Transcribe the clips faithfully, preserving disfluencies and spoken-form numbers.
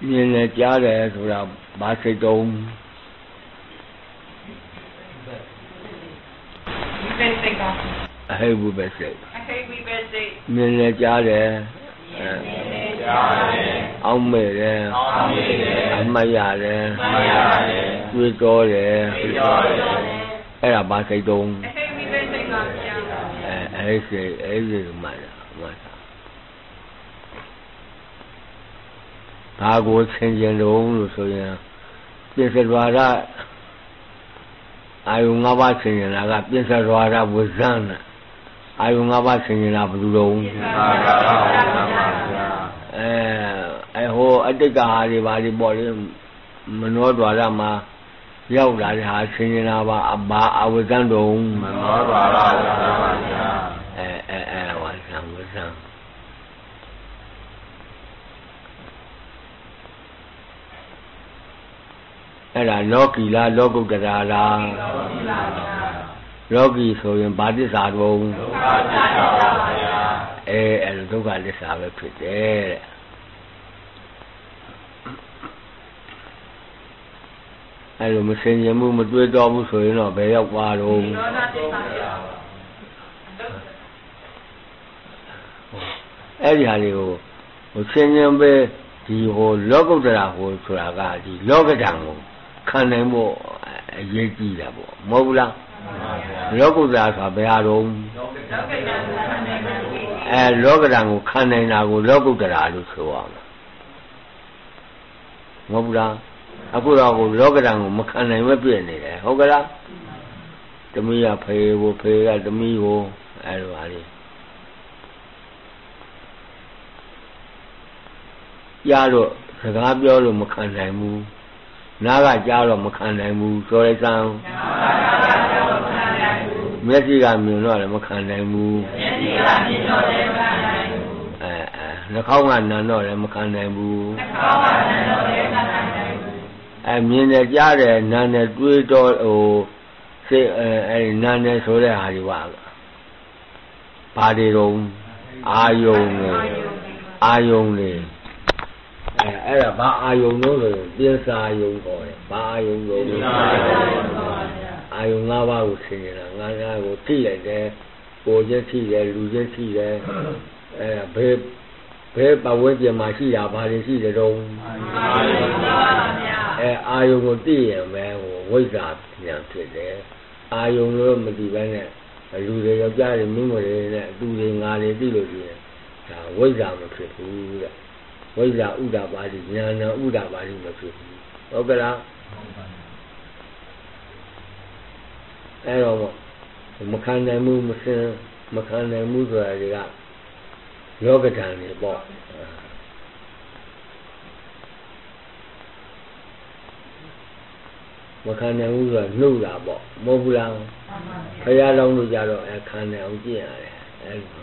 မြင်နဲ့ကြားတယ်ဆိုတာဘာစိတ်တုံးဝိပဿစိတ်ပါအဟိဝိပဿစိတ်အဟိဝိပဿစိတ်မြင်နဲ့ကြားတယ်မြင်နဲ့ကြားတယ်အောက်မဲ့တယ်အောက်မဲ့တယ်အမှတ်ရတယ်အမှတ်ရတယ်တွေးတောတယ်တွေးတောတယ်အဲ့ဒါဘာစိတ်တုံးအဟိဝိပဿစိတ်ပါဗျာအဲအဲ့စိတ်အဲ့စိတ်မှတ်တာမှတ်တာဘာကိုဆင်ခြင်တုံးလို့ဆိုရင်ပြစ္ဆဒွါရအာယုငါးပါးဆင်ခြင်တာကပြစ္ဆဒွါရဝဇ္ဇံအာယုငါးပါးဆင်ခြင်တာဘယ်လိုတုံးအဲအဲဟိုအတိတ်ကဟာတွေပါလိပေါ့လေမနောဒွါရမှာရောက်လာတဲ့ဟာဆင်ခြင်တာပါအဘာအဝဇ္ဇံတုံးမနောဒွါရဝဇ္ဇံပါဗျာအဲအဲအဲဝဇ္ဇံဝဇ္ဇံအဲ့ဒါလောကီလားလောကုတ္တရာလားလောကီဆိုရင်ဘာသစ္စာတုံးဒုက္ခသစ္စာပါဗျာအဲအဲ့ဒုက္ခသစ္စာပဲဖြစ်တယ်တဲ့အဲ့လိုမစင်ကြင်မှုမတွေးတော့ဘူးဆိုရင်တော့ဘယ်ရောက်သွားတော့အဲ့ဒီဟာလေးကိုဟိုစင်ကြင်ပဲဒီဟိုလောကုတ္တရာဟိုဆိုတာကဒီလောကဓာတ်ကိုခံနိုင်ဖို့အရေးကြီးတာပေါ့မဟုတ်ဘူးလားလောကုတ္တရာဆိုတာဘယ်ဟာတော့အဲလောကဓာတ်ကိုခံနိုင်တာကိုလောကုတ္တရာလို့ဆိုရမှာမဟုတ်ဘူးလားအခုတော့ကိုလောကဓာတ်ကိုမခံနိုင်ပဲပြည့်နေတယ်ဟုတ်ကလားတမီးကဖေကိုဖေကတမီးကိုအဲလိုပါလေကြားတော့စကားပြောလို့မခံနိုင်ဘူးနားကကြားတော့မခံနိုင်ဘူးဆိုလိုက်စမ်းမျက်စိကမြင်တော့လည်းမခံနိုင်ဘူးမျက်စိကမြင်တော့လည်းမခံနိုင်ဘူးအဲအဲနှာခေါင်းကနံတော့လည်းမခံနိုင်ဘူးနှာခေါင်းကနံတော့လည်းမခံနိုင်ဘူးအဲမြင်တယ်ကြားတယ်နားတယ်တွေးတော့ဟိုစိတ်အဲအဲနားတယ်ဆိုတဲ့ဟာတွေပါဘာတွေတော့အာယုံလေအာယုံလေအဲအဲ့ဒါဘာအာယုံလို့ဆိုရင်ပြစ္ဆာယုံခေါ်တယ်ဘာအာယုံလို့အာယုံ၅ပါးကိုဆင်ញတာငါးပါးကိုထိလိုက်တယ်ကိုယ်ချင်းထိတယ်လူချင်းထိတယ်အဲဘယ်ဘယ်ပဝဲကျင်မှာရှိတာဘာတွေရှိတယ်တော့အာယုံပါဗျာအဲအာယုံကိုသိရင်ပဲဟိုဝိဇ္ဇာပြန်ဖြစ်တယ်အာယုံလို့မသိဘဲနဲ့လူတွေယောက်ျားတွေမိန်းမတွေနဲ့အတူတွေငါတွေသိလို့ရှိရင်ဒါဝိဇ္ဇာမဖြစ်ဘူးတဲ့ဝိဇ္ဇာဥဒ္ဒပါတိဉာဏ်ဥဒ္ဒပါတိမဖြစ်ဘူးဟုတ်ကလားအဲ့တော့မခံနိုင်မှုမစင်မခံနိုင်မှုဆိုတာတွေကလောကဓာတ်တွေပေါ့မခံနိုင်ဘူးဆိုတာနှုတ်တာပေါ့မဟုတ်ဘူးလားဘုရားလောင်းလို့ကြတော့အဲခံနိုင်အောင်ကြည့်ရတယ်အဲ့လို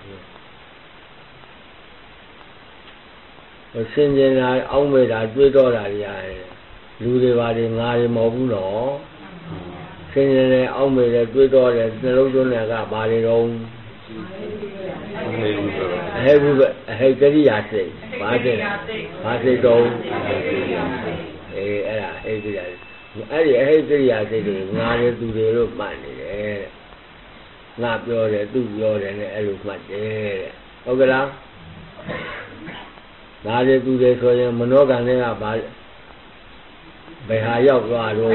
ဆင်ခြင်တာအောင်းမဲ့တာတွေးတော့တာတွေရတယ်လူတွေပါတွေငါတွေမဟုတ်ဘူးနော်ဆင်ခြင်တယ်အောင်းမဲ့တယ်တွေးတော့တယ်နှလုံးသွင်းတယ်ကဘာတွေတော့အဟိဘုအဟိကရိယာစိတ်ဘာစိတ်ဘာစိတ်တော့အေးအဲ့ဒါအဟိကရိယာအဲ့ဒီအဟိကရိယာစိတ်တွေငါတွေသူတွေလို့မှတ်နေတယ်ငါပြောတယ်သူပြောတယ်နဲ့အဲ့လိုမှတ်တယ်တဲ့ဟုတ်ကလားငါတွေသူတွေဆိုရင်မနောကံတွေကဘာဘယ်ဟာရောက်သွားတော့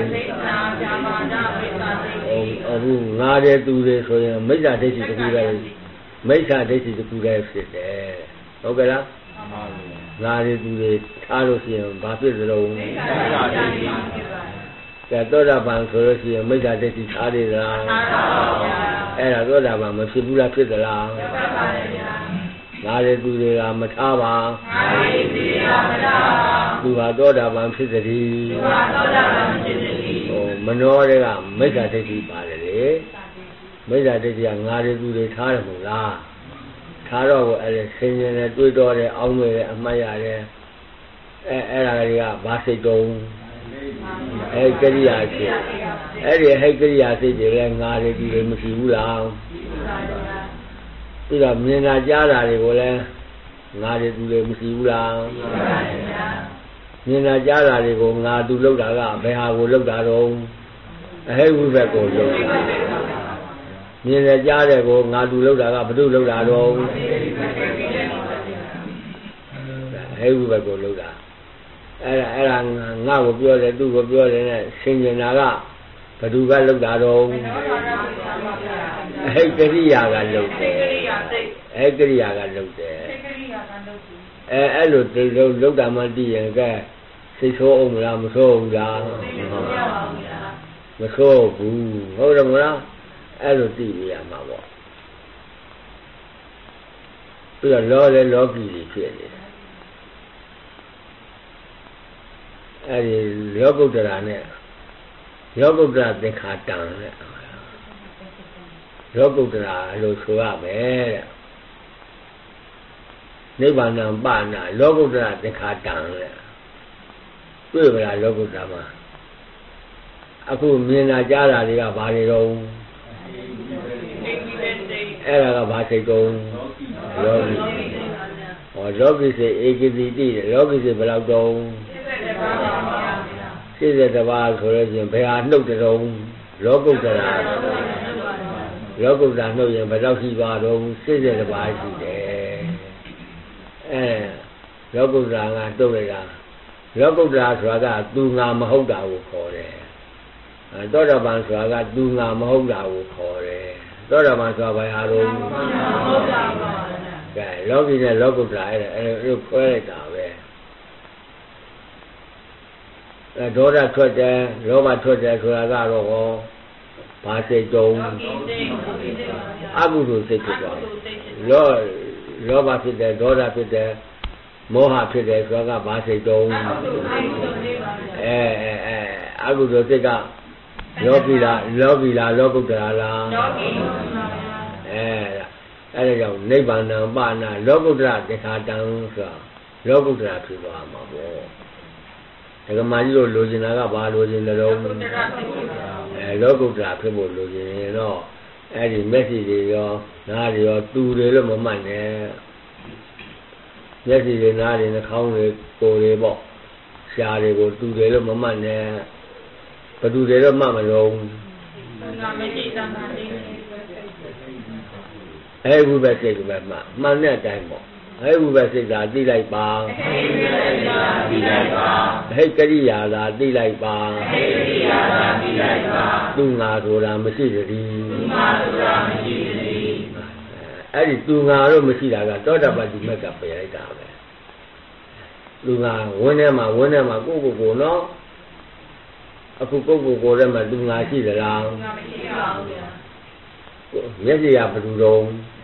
အခုငါတွေသူတွေဆိုရင်မိစ္ဆာဒိဋ္ဌိတစ်ခုတည်းမိစ္ဆာဒိဋ္ဌိတစ်ခုတည်းဖြစ်တယ်ဟုတ်ကဲ့လားငါတွေသူတွေထားလို့ရှိရင်ဘာဖြစ်သလဲမိစ္ဆာဒိဋ္ဌိကဲသောတာပန်ဆိုလို့ရှိရင်မိစ္ဆာဒိဋ္ဌိထားတယ်လားအဲ့ဒါသောတာပန်မဖြစ်ဘူးလားဖြစ်သလားငါတွေသူတွေကမထားပါငါတွေသူတွေကမထားပါသူဟာသောတာပန်ဖြစ်သည်သူဟာသောတာပန်ဖြစ်သည်ဟိုမနောတွေကမိစ္ဆာဒိဋ္ဌိပါတယ်လေမိစ္ဆာဒိဋ္ဌိကငါတွေသူတွေထားတယ်မို့လားထားတော့ကိုအဲ့ဒါဆင်ញင်တယ်တွေးတော့တယ်အောင်းနေတယ်အမှတ်ရတယ်အဲအဲ့ဒါတွေကဘာစိတ်တုံးအဲကရိယာစိတ်အဲ့ဒီဟိတ်ကရိယာစိတ်တွေလည်းငါတွေသူတွေမရှိဘူးလားပြီးတော့မြင်တာကြားတာတွေကိုလည်းငါတွေသူတွေမရှိဘူးလားမြင်လာကြားတာတွေကိုငါသူလောက်တာကဘယ်ဟာကိုလောက်တာတော့အဟိဝိဘက်ကိုလောက်တာမြင်လာကြားတဲ့ကိုငါသူလောက်တာကဘု து လောက်တာတော့အဟိဝိဘက်ကိုလောက်တာအဲ့ဒါအဲ့ဒါငါ့ကိုပြောတယ်သူ့ကိုပြောတယ်နဲ့ဆင်ញင်တာကဘု து ကလောက်တာတော့အဟိကရိယာကလောက်တယ်အဟိကရိယာကလောက်တယ်အဲအဲ့လိုတိတ်လုံးလောက်တာမှတည်ရင်ကဲစိတ်ဆိုးအောင်မလားမဆိုးဘူးလားမဆိုးဘူးဟုတ်တယ်မလားအဲ့လိုတည်ရမှာပေါ့ပြီးတော့လောလဲလောကီကြီးဖြစ်နေတယ်အဲ့ဒီလောကုတ္တရာနဲ့လောကုတ္တရာသင်္ခါတံနဲ့လောကုတ္တရာလို့ဆိုရမယ်တဲ့နိဗ္ဗာန်ပနာလောကုတ္တရာသင်္ခါတံတဲ့တွေ့ကြလားလောကုတ္တရာမှာအခုမြင်လာကြားတာတွေကဘာတွေတော့အဲ့ဒါကဘာစိတ်တုံးလောကီဟောလောကီစိတ်ဧကိတိတိလောကီစိတ်ဘယ်လောက်တုံးစိတ်တပါးဆိုလို့ချင်းဘယ်ဟာနှုတ်တုံးလောကုတ္တရာလောကုတ္တရာနှုတ်ရင်ဘယ်တော့ရှိသွားတော့စိတ်တပါးရှိတယ်အဲလောကုတ္တရာကတုတ်လိုက်တာလောကုတ္တရာဆိုတာကသူငါမဟုတ်တာကိုခေါ်တယ်အဲသောတာပန်ဆိုတာကသူငါမဟုတ်တာကိုခေါ်တယ်သောတာပန်ဆိုတာဘာလို့မဟုတ်တာပါကဲလောကီနဲ့လောကုတ္တရာအဲ့ဒါအဲ့ဒါခွဲလိုက်တာပဲအဲဒေါသထွက်တယ်လောဘထွက်တယ်ဆိုတာကတော့ဟောဘာစိတ်တုံးအကုသိုလ်စိတ်ဖြစ်သွားလောလောဘဖြစ်တယ်ဒေါသဖြစ်တယ်မောဟဖြစ်တယ်ဆိုတာကဘာစိတ်တုံးအဲအဲအဲအကုသိုလ်စိတ်ကလောကီလားလောကီလားလောကုတ္တရာလားလောကီအဲအဲ့ဒါကြောင့်နိဗ္ဗာန်ပနာလောကုတ္တရာသင်္ခါတံဆိုတာလောကုတ္တရာဖြစ်သွားမှာပေါ့ဒကမာကြီးတို့လိုချင်တာကဘာလိုချင်တယ်တော့အဲလောကုတ္တရာဖြစ်ဖို့လိုချင်ရင်တော့အဲ့ဒီမျက်စိတွေရောနားတွေရောတူတယ်လို့မမှတ်နဲ့မျက်စိတွေနားတွေနှာခေါင်းတွေကိုယ်တွေပေါ့ရှားတွေကိုတူတယ်လို့မမှတ်နဲ့ဘယ်သူတွေတော့မှတ်မလုံးအဲဘုဘစိတ်ကပဲမှမှန်တဲ့အတိုင်းပေါ့အဲဘုဘစိတ်သာသိလိုက်ပါသိလိုက်ပါဟိတ်ကရိယာသာသိလိုက်ပါဟိတ်ကရိယာသာသိလိုက်ပါသူငါဆိုတာမရှိတည်းသူငါဆိုတာမရှိတည်းအဲ့ဒီသူငါတော့မရှိတာကသောတာပတိမက်ကပယ်လိုက်တာပဲသူငါဝင်းထဲမှာဝင်းထဲမှာကိုယ့်ကိုယ်ကိုနော်အခုကိုယ့်ကိုယ်ကိုယ်ထဲမှာသူငါရှိသလားမရှိပါဘူးဗျာမျက်စိကဘယ်သူတော့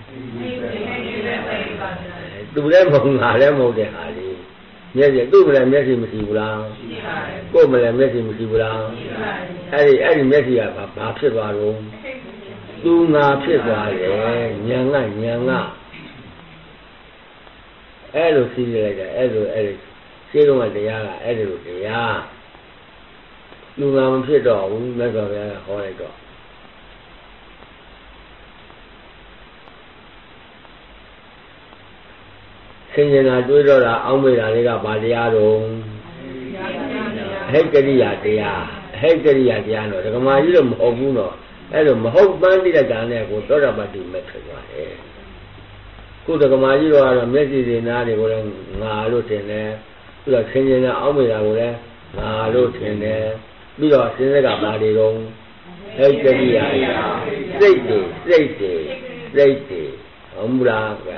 သူလည်းမဟုတ်ငါလည်းမဟုတ်တဲ့ဟာလေးမျက်စိသူ့မလည်းမျက်စိမရှိဘူးလားရှိပါတယ်ကိုယ်မလည်းမျက်စိမရှိဘူးလားရှိပါတယ်အဲ့ဒီအဲ့ဒီမျက်စိကဘာဘာဖြစ်သွားတော့သူငါဖြစ်သွားတယ်ဉာဏ်ကဉာဏ်ကအဲ့လိုသိလိုက်တာအဲ့လိုအဲ့ဒီရှင်းတော့တရားကအဲ့ဒီလိုတရားလူငါမဖြစ်တော့ဘူးမြတ်စွာဘုရားကဟောလိုက်တော့ဆင်ញင်တာတွေးတော့တာအောင်းမေတာလေးကဘာတရားတော့ဟိတ်ကရိယာတရားဟိတ်ကရိယာတရားတော့ဒကမာကြီးတော့မဟုတ်ဘူးတော့အဲ့လိုမဟုတ်ပန်းတိတဲ့ကံနဲ့ကိုသောတာပတိမဲ့ဖြစ်သွားတယ်ခုဒကမာကြီးတော့ကတော့မျက်စိတွေနားတွေကိုလည်းငါလို့ထင်တယ်ပြီးတော့ဆင်ញင်တာအောင်းမေတာကိုလည်းငါလို့ထင်တယ်ပြီးတော့စဉ်းစားကဘာတွေတော့ဟိတ်ကရိယာစိတ်တွေစိတ်တွေစိတ်တွေဟုတ်မလားဗျာ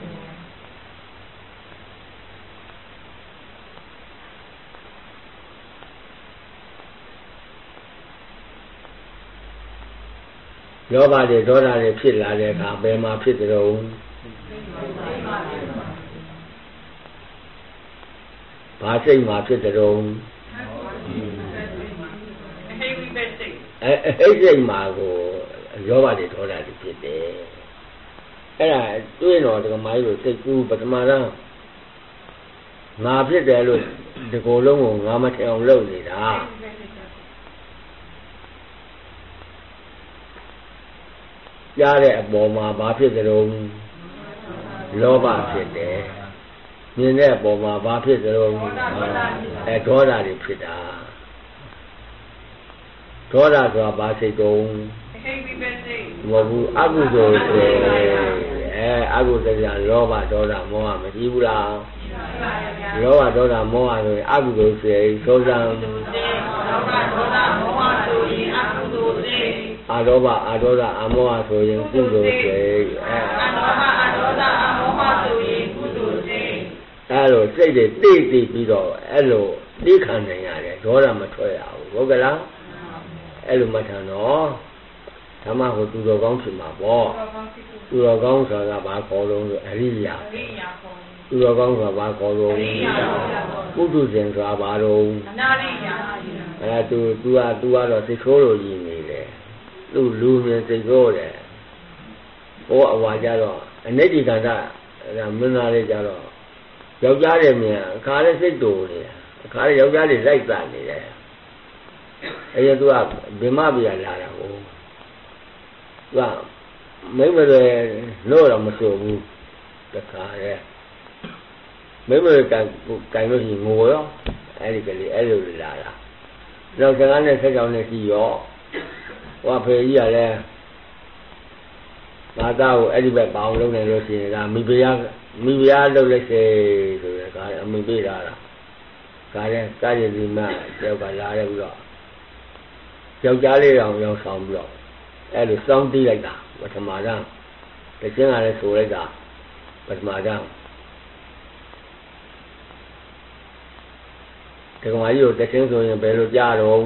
လောဘတွေဒေါသတွေဖြစ်လာတဲ့အခါဘယ်မှာဖြစ်ကြတော့ဘာစိတ်မှာဖြစ်ကြတော့အဲအဲ့စိတ်မှာကိုလောဘတွေဒေါသတွေဖြစ်တယ်အဲ့ဒါတွေးတော့ဒီကမိုင်းလို့စိတ်ကူးပထမတော့ငါဖြစ်တယ်လို့ဒီကိုယ်လုံးကိုငါမထင်အောင်လုပ်နေတာကြားတဲ့အပေါ်မှာဘာဖြစ်ကြတော့လောဘဖြစ်တယ်မြင်တဲ့အပေါ်မှာဘာဖြစ်သလဲအဲဒေါသတွေဖြစ်တာဒေါသဆိုတာဘာစိတ်တုံးမဟုတ်ဘူးအကုသိုလ်ဆိုအဲအကုသိုလ်ကလောဘဒေါသမောဟမရှိဘူးလားလောဘဒေါသမောဟဆိုရင်အကုသိုလ်ဆိုရင်သောဇံလောဘဒေါသမောဟဆိုရင်အကုသိုလ်စိတ်အာလောဘအာဒေါသအာမောဟဆိုရင်ကုသိုလ်စိတ်အဲအာလောဘအာဒေါသအာမောဟဆိုရင်ကုသိုလ်စိတ်အဲလိုစိတ်တွေတိတ်တိတ်ပြီးတော့အဲလိုသိခံနိုင်ရတယ်ဒေါသမထွက်ရဘူးဟုတ်ကလားအဲ့လိုမှတ်ထားနော်ဓမ္မကိုသူတော်ကောင်းဖြစ်မှာပေါ့သူတော်ကောင်းဆိုတာဘာခေါ်လို့အရိယာသူတော်ကောင်းဆိုတာဘာခေါ်လို့ပုထုဇဉ်ဆိုတာဘာလို့အနာရိယာအဲသူသူကသူကတော့သိခိုးလို့ရည်နေတယ်သူလူမြင်သိခိုးတယ်ဟောအဝါကြတော့အနိဋ္ဌိကန္တမင်းသားလေးကြတော့ယောက်ျားတွေမြင်အခါလေးစိတ်တူနေအခါလေးယောက်ျားတွေလိုက်တာနေတယ်အဲ့ရသူကဗိမပြရလာတာကိုသူကမိမတွေလို့တော့မဆိုဘူးတခါရဲမိမတွေကန်ကန်လို့ရှိငိုရောအဲ့ဒီကလေးအဲ့လိုလာတာနောက်စကားနဲ့ဆက်ကြောင်းနဲ့ရှိရောဟိုဖေကြီးကလည်းဘာသာကိုအဲ့ဒီဘက်ပေါအောင်လုပ်နေလို့ရှိရင်ဒါမိဖုရားမိဖုရားလုပ်လိုက်စေဆိုရယ်ကအမိပေးတာလားဒါလည်းကာယတိမကျောက်ကလာရပြီးတော့ယောက်ျားလေးတောင်ရောက်ဆောင်ပြီးတော့အဲ့လိုစောင်းတီးလိုက်တာပထမတန်းတခြင်းကလည်းဆိုလိုက်တာပထမတန်းဒီကောင်ကြီးကိုတခြင်းဆိုရင်ဘယ်လိုကြားတော့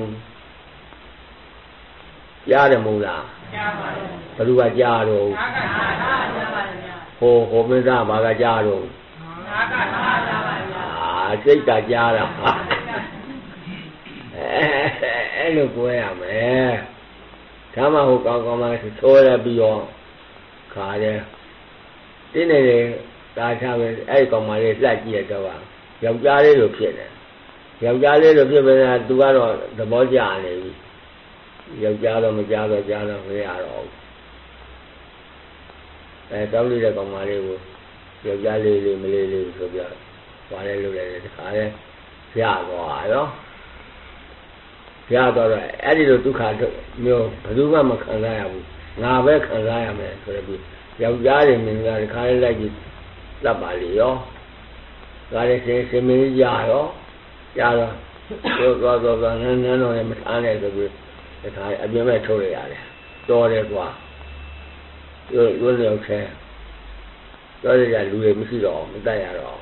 ကြားတယ်မဟုတ်လားကြားပါဘူးဘယ်သူကကြားတော့ငါကကြားပါဗျာဟိုဟိုမင်းသားဘာကကြားတော့ငါကကြားပါဗျာအာစိတ်ကကြားတာအဲ့လိုကိုရမယ်ဒါမှဟိုကောင်းကောင်းမှသိုးရပြီးတော့ခါတယ်တင်းနေတယ်ဒါချပဲအဲ့ကောင်မလေးလှက်ကြည့်ရတော့ယောက်ျားလေးလိုဖြစ်တယ်ယောက်ျားလေးလိုဖြစ်နေတာသူကတော့သဘောကျနေပြီယောက်ျားတော့မကြားတော့ကြားတော့မရတော့ဘူးအဲတောင်းလိုက်တဲ့ကောင်မလေးကိုယောက်ျားလေးလေးမလေးလေးဆိုပြဘာလဲလုပ်လိုက်တယ်တခါလဲရသွားရောရတော့အဲ့ဒီလိုဒုက္ခမျိုးဘယ်သူမှမခံစားရဘူးငါပဲခံစားရမယ်ဆိုပြီးယောက်ျားတွေမင်းကတခါလေးလိုက်ပြီးလက်ပါလေရောဒါလည်းစင်စင်မင်းရရောရတော့တော့တော့တော့နန်းနန်းတော့လည်းမထားနဲ့ဆိုပြီးတခါအပြင်းမဲ့ထုတ်ရရတယ်တော်တယ်ကွာရိုးရိုးရောက်ခဲတော်ရရလူတွေမရှိတော့မတတ်ရတော့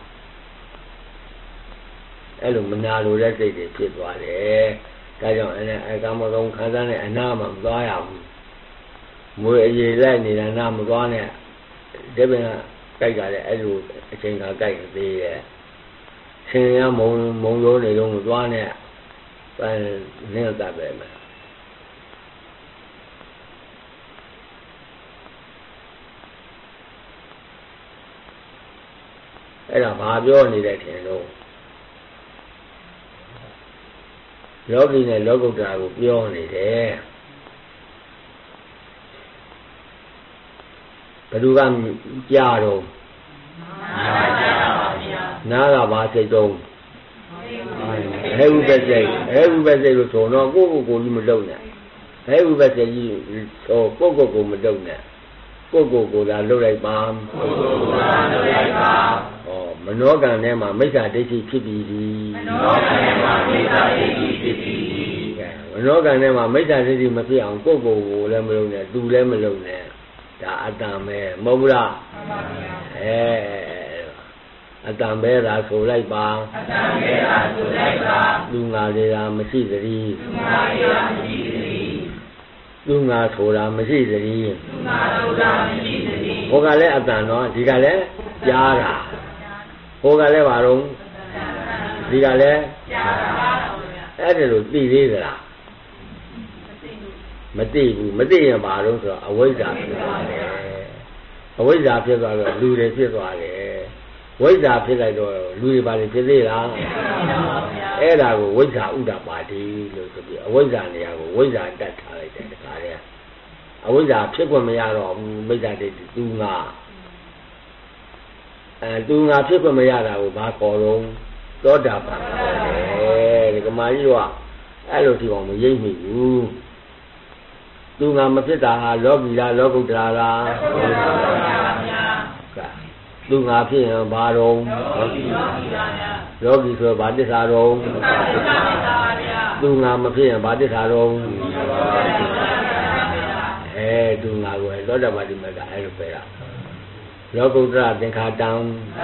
အဲ့လိုမနာလိုတဲ့စိတ်တွေဖြစ်သွားတယ်ဒါကြောင့်အဲ့ဒါအကမကုံခံစားနဲ့အနာမှမသွားရဘူးမွေအရေးလိုက်နေတာနာမသွားနဲ့ဒီပင်ကကြိုက်ကြတယ်အဲ့လိုအချိန်ကကြိုက်သေးရဲ့ရှင်ရမုံမုံရိုးနေတော့မသွားနဲ့အဲနင်းတတ်ပဲမယ်အဲ့ဒါဘာပြောနေတဲ့ထင်တော့လောကီနဲ့လောကုတ္တရာကိုပြောနေတယ်ဘယ်သူကကြားတော့နားကဘာစိတ်တော့ဟဲ့ဥပ္ပစိတ်ဟဲ့ဥပ္ပစိတ်လို့ဆိုတော့ကိုယ့်ကိုယ်ကိုကြီးမလုံနဲ့ဟဲ့ဥပ္ပစိတ်ကြီးဆိုကိုယ့်ကိုယ်ကိုမလုံနဲ့ကိုယ့်ကိုယ်ကိုသာလုံလိုက်ပါကိုယ့်ကိုယ်ကိုသာလုံလိုက်ပါဩမနောကံထဲမှာမိစ္ဆာဒိဋ္ဌိဖြစ်ပြီးပြီမနောကံထဲမှာမိစ္ဆာဒိဋ္ဌိဖြစ်ပြီးမနောကံထဲမှာမိစ္ဆာဒိဋ္ဌိမဖြစ်အောင်ကိုယ့်ကိုယ်ကိုလည်းမလုံနဲ့သူလည်းမလုံနဲ့ဒါအတ္တမဲမဟုတ်ဘူးလားမှန်ပါဗျာအဲအတ္တမဲသာဆိုလိုက်ပါအတ္တမဲသာဆိုလိုက်ပါလူငါတွေကမရှိသတည်းလူငါတွေကမရှိသတည်းလူငါဆိုတာမရှိသတည်းလူငါဆိုတာမရှိသတည်းဟိုကလည်းအတ္တနော်ဒီကလည်းကြားတာဟိုကလည်းဘာတော့ဒီကလည်းကြားတာအဲ့ဒါလို့သိသေးသလားမသိဘူးမသိရင်ဘာလို့ဆိုတော့အဝိဇ္ဇာဖြစ်သွားတယ်အဝိဇ္ဇာဖြစ်သွားတော့လူတွေဖြစ်သွားတယ်ဝိဇ္ဇာဖြစ်လိုက်တော့လူတွေဘာတွေဖြစ်သေးလားအဲ့ဒါကိုဝိဇ္ဇာဥဒ္ဒပါတိလို့ဆိုပြီးအဝိဇ္ဇာနေရာကိုဝိဇ္ဇာတတ်ထားလိုက်တယ်တခါတည်းအဝိဇ္ဇာဖြစ်ခွင့်မရတော့ဘူးမိစ္ဆာဒိဋ္ဌိသူငါအဲသူငါဖြစ်ခွင့်မရတာကိုဘာခေါ်တော့သောတာပန်ခေါ်တယ်ဒီကမာကြီးကအဲ့လိုဒီကောင်မရိပ်မိဘူးသူငါမဖြစ်တာဟာလောကီလားလောကုတ္တရာလားသူငါဖြစ်ရင်ဘာတော့လောကီဆိုဘာတစ္ဆာတော့သူငါမဖြစ်ရင်ဘာတစ္ဆာတော့အဲသူငါကိုသောတာပတိမကအဲ့လိုပဲလားလောကုတ္တရာသင်္ခါတံ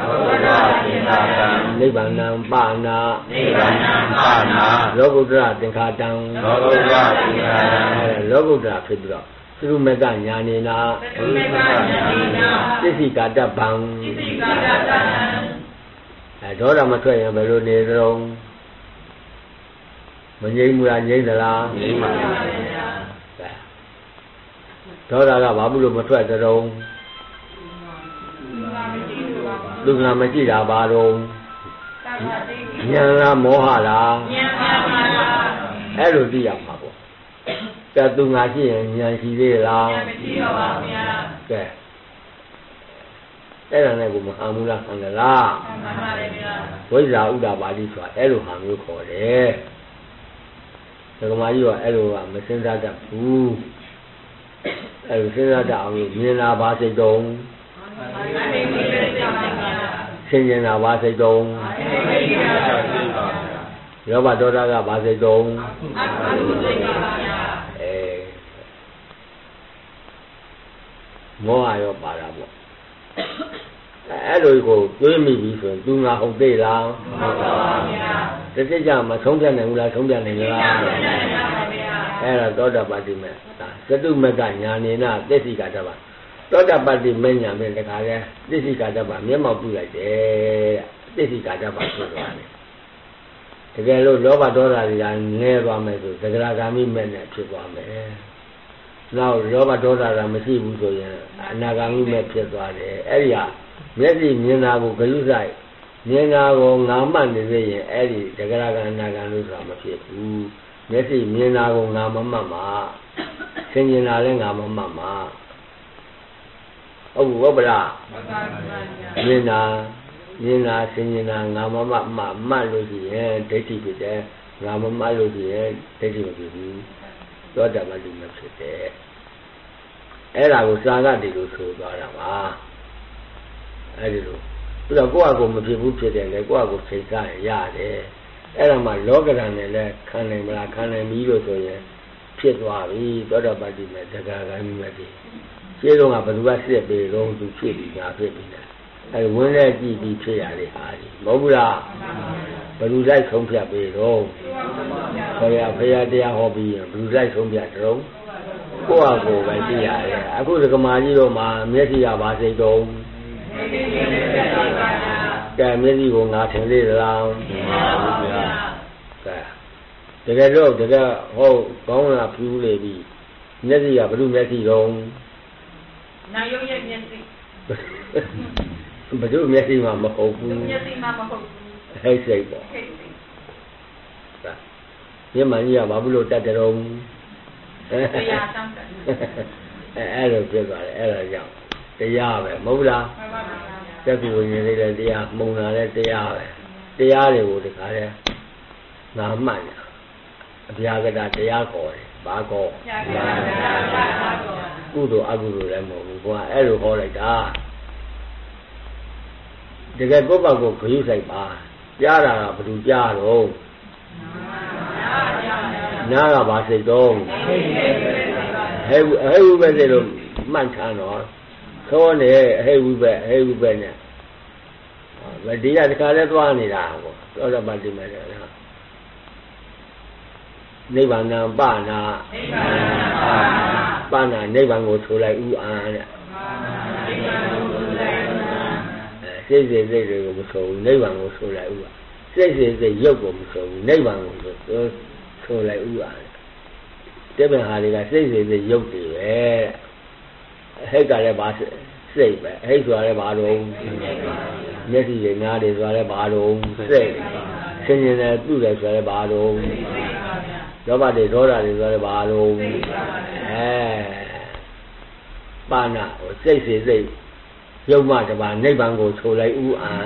နိဗ္ဗာန်ပနာနိဗ္ဗာန်ပနာလောကုတ္တရာသင်္ခါတံလောကုတ္တရာသင်္ခါတံလောကုတ္တရာဖြစ်ပြီးတော့သုမကညာနေနာသုမကညာနေနာသစ္စိကာတပံသစ္စိကာတပံအဲဒေါရမထွက်ရင်ဘယ်လိုနေသလဲမငြိမ်းဘူးလားငြိမ်းသလားငြိမ်းပါဗျာဒေါရကဘာလို့မထွက်တဲ့တုံးလူငါမရှိတာဘာတော့ဉာဏ်လားမောဟလားဉာဏ်ပါပါအဲ့လိုသိရမှာပေါ့ကဲသူငါရှိရင်ဉာဏ်ရှိသေးလားဉာဏ်မရှိတော့ပါဗျာကဲအဲ့ဒါနဲ့ကိုမဟာမူလားခံကြလားမှန်ပါတယ်ဗျာဝိဇ္ဇာဥဒ္ဒပါဠိဆိုတာအဲ့လိုဟာမျိုးခေါ်တယ်ဒကမာကြီးကအဲ့လိုကမစဉ်းစားတတ်ဘူးအဲ့လိုစဉ်းစားတတ်အောင်မြင်လာပါစိတ်တုံးဆင်ញင်တာဘာစိတ်တုံးရောဘဒေါသကဘာစိတ်တုံးအဲမောဟရောပါတာပေါ့အဲ့လိုကိုတွေးမိပြီဆိုရင်သူငါဟုတ်သေးလားဟုတ်ပါပါဗျာတတိယမဆုံးဖြတ်နိုင်ဘူးလားဆုံးဖြတ်နိုင်လားအဲ့ဒါသောတာပတိမေသတုမကညာနေနာသစ္စိကာတပါသောတာပတိမညာပဲတခါလဲသစ္စိကာတပါမျက်မှောက်ပြုလိုက်တယ်သစ္စိကာတပါဆိုသွားတယ်တကယ်လို့လောဘဒေါသတွေကငဲသွားမယ်ဆိုသဂရဂါမိမဲ့နဲ့ဖြစ်သွားမယ်နောက်လောဘဒေါသကမရှိဘူးဆိုရင်အနာဂါမိမဲ့ဖြစ်သွားတယ်အဲ့ဒီဟာမျက်စိမြင်တာကိုဂရုစိုက်မြင်တာကိုငါမှတ်နေသေးရင်အဲ့ဒီသဂရဂါအနာဂါလို့ဆိုတာမဖြစ်ဘူးမျက်စိမြင်တာကိုငါမမှတ်မှာဆင်ញင်တာလည်းငါမမှတ်မှာဟုတ်ဘူးဟုတ်ပလားမြင်တာမြင်တာဆင်ញင်တာငါမမှတ်မှမှတ်လို့ရှိရင်ဒိဋ္ဌိဖြစ်တယ်ငါမမှတ်လို့ရှိရင်ဒိဋ္ဌိမဖြစ်ဘူးသောတာပတိမဖြစ်တယ်အဲ့ဒါကိုစာကတည်းလို့ဆိုသွားတာပါအဲ့ဒီလိုပြီးတော့ကိုယ့်အကိုမဖြစ်ဘူးဖြစ်တယ်လေကိုယ့်အကိုစိတ်စားရတယ်အဲ့ဒါမှလောကဓာတ်နဲ့လည်းခံနိုင်မလားခံနိုင်ပြီလို့ဆိုရင်ဖြစ်သွားပြီသောတာပတိမေတက္ကဂိုင်းမြတ်ဒီရှင်းတော့ကဘယ်သူကစစ်ပေတော့သူဖြစ်ပြီးငါဖြစ်ပြီးတယ်အဲဝင်းလဲကြည့်ပြီးဖြစ်ရတဲ့ဟာဒီမဟုတ်ဘူးလားဘယ်သူလိုက်ဆုံးဖြတ်ပေတော့ဘုရားဘုရားတရားဟောပြီးရင်ဘယ်သူလိုက်ဆုံးဖြတ်တော့ကိုယ့်အကိုပဲသိရတယ်အခုဒကမာကြီးတို့မှာမျက်စိကဘာစိတ်တော့ကဲမျက်စိကိုငါထင်သေးသလားကဲတကယ်တော့တကယ်ဟုတ်ကောင်းလာဖြူးလေပြီမျက်စိကဘယ်လိုမျက်စိတော့နာယုရဲ့မျက်စိဘယ်လိုမျက်စိမှမဟုတ်ဘူးမျက်စိမှမဟုတ်ဘူးဟိတ်စိတ်ပေါ့ဟိတ်စိတ်ဒါမျက်မှန်ကြီးကဘာလို့တတ်တယ်တော့တရားတောင်းတယ်အဲအဲ့လိုပြသွားတယ်အဲ့ဒါကြောင့်တရားပဲမဟုတ်လားမှန်ပါပါတက်ကူဝင်နေတယ်တရားမှုံလာတဲ့တရားပဲတရားတွေကိုတခါလဲငါမှတ်ရအဗျာကတာတရားခေါ်တယ်ဘာခေါ်ကုသိုလ်အကုသိုလ်လည်းမဟုတ်ဘူးကွာအဲ့လိုဟောလိုက်တာတကယ်ကိုယ့်ဘက်ကိုဂရုစိုက်ပါကြားတာကဘယ်သူကြားတော့နားကဘာစိတ်တော့ဟဲ့ဟဲ့ဝိပဲစိတ်လို့မှတ်ထားတော့သောနေဟဲ့ဝိပဲဟဲ့ဝိပဲနဲ့ဗတိယတခါလဲသွားနေတာပေါ့သောတာပတိမေလည်းနိဗ္ဗာန်ပနာပနာနိဗ္ဗာန်ကိုဆိုလိုက်ဥအာတဲ့စိတ်စိတ်စိတ်တွေကိုမဆိုဘူးနိဗ္ဗာန်ကိုဆိုလိုက်ဥအာစိတ်စိတ်စိတ်ရုပ်ကိုမဆိုဘူးနိဗ္ဗာန်ကိုဆိုဆိုလိုက်ဥအာတဲ့တဲ့ဟာတွေကစိတ်စိတ်စိတ်ရုပ်တွေပဲဟိတ်ကလည်းပါစိတ်ပဲဟိတ်ဆိုတာလည်းဘာလို့မျက်စိတွေနားတွေဆိုတာလည်းဘာလို့စိတ်ဆင်ញင်တယ်ပြုတယ်ဆိုတာလည်းဘာလို့လောဘတွေဒေါသတွေဆိုရဲဘာလို့အဲပါဏဟိုစိတ်စိတ်စိတ်ရုပ်မှတပါနိဗ္ဗာန်ကိုဆိုလိုက်ဥအာ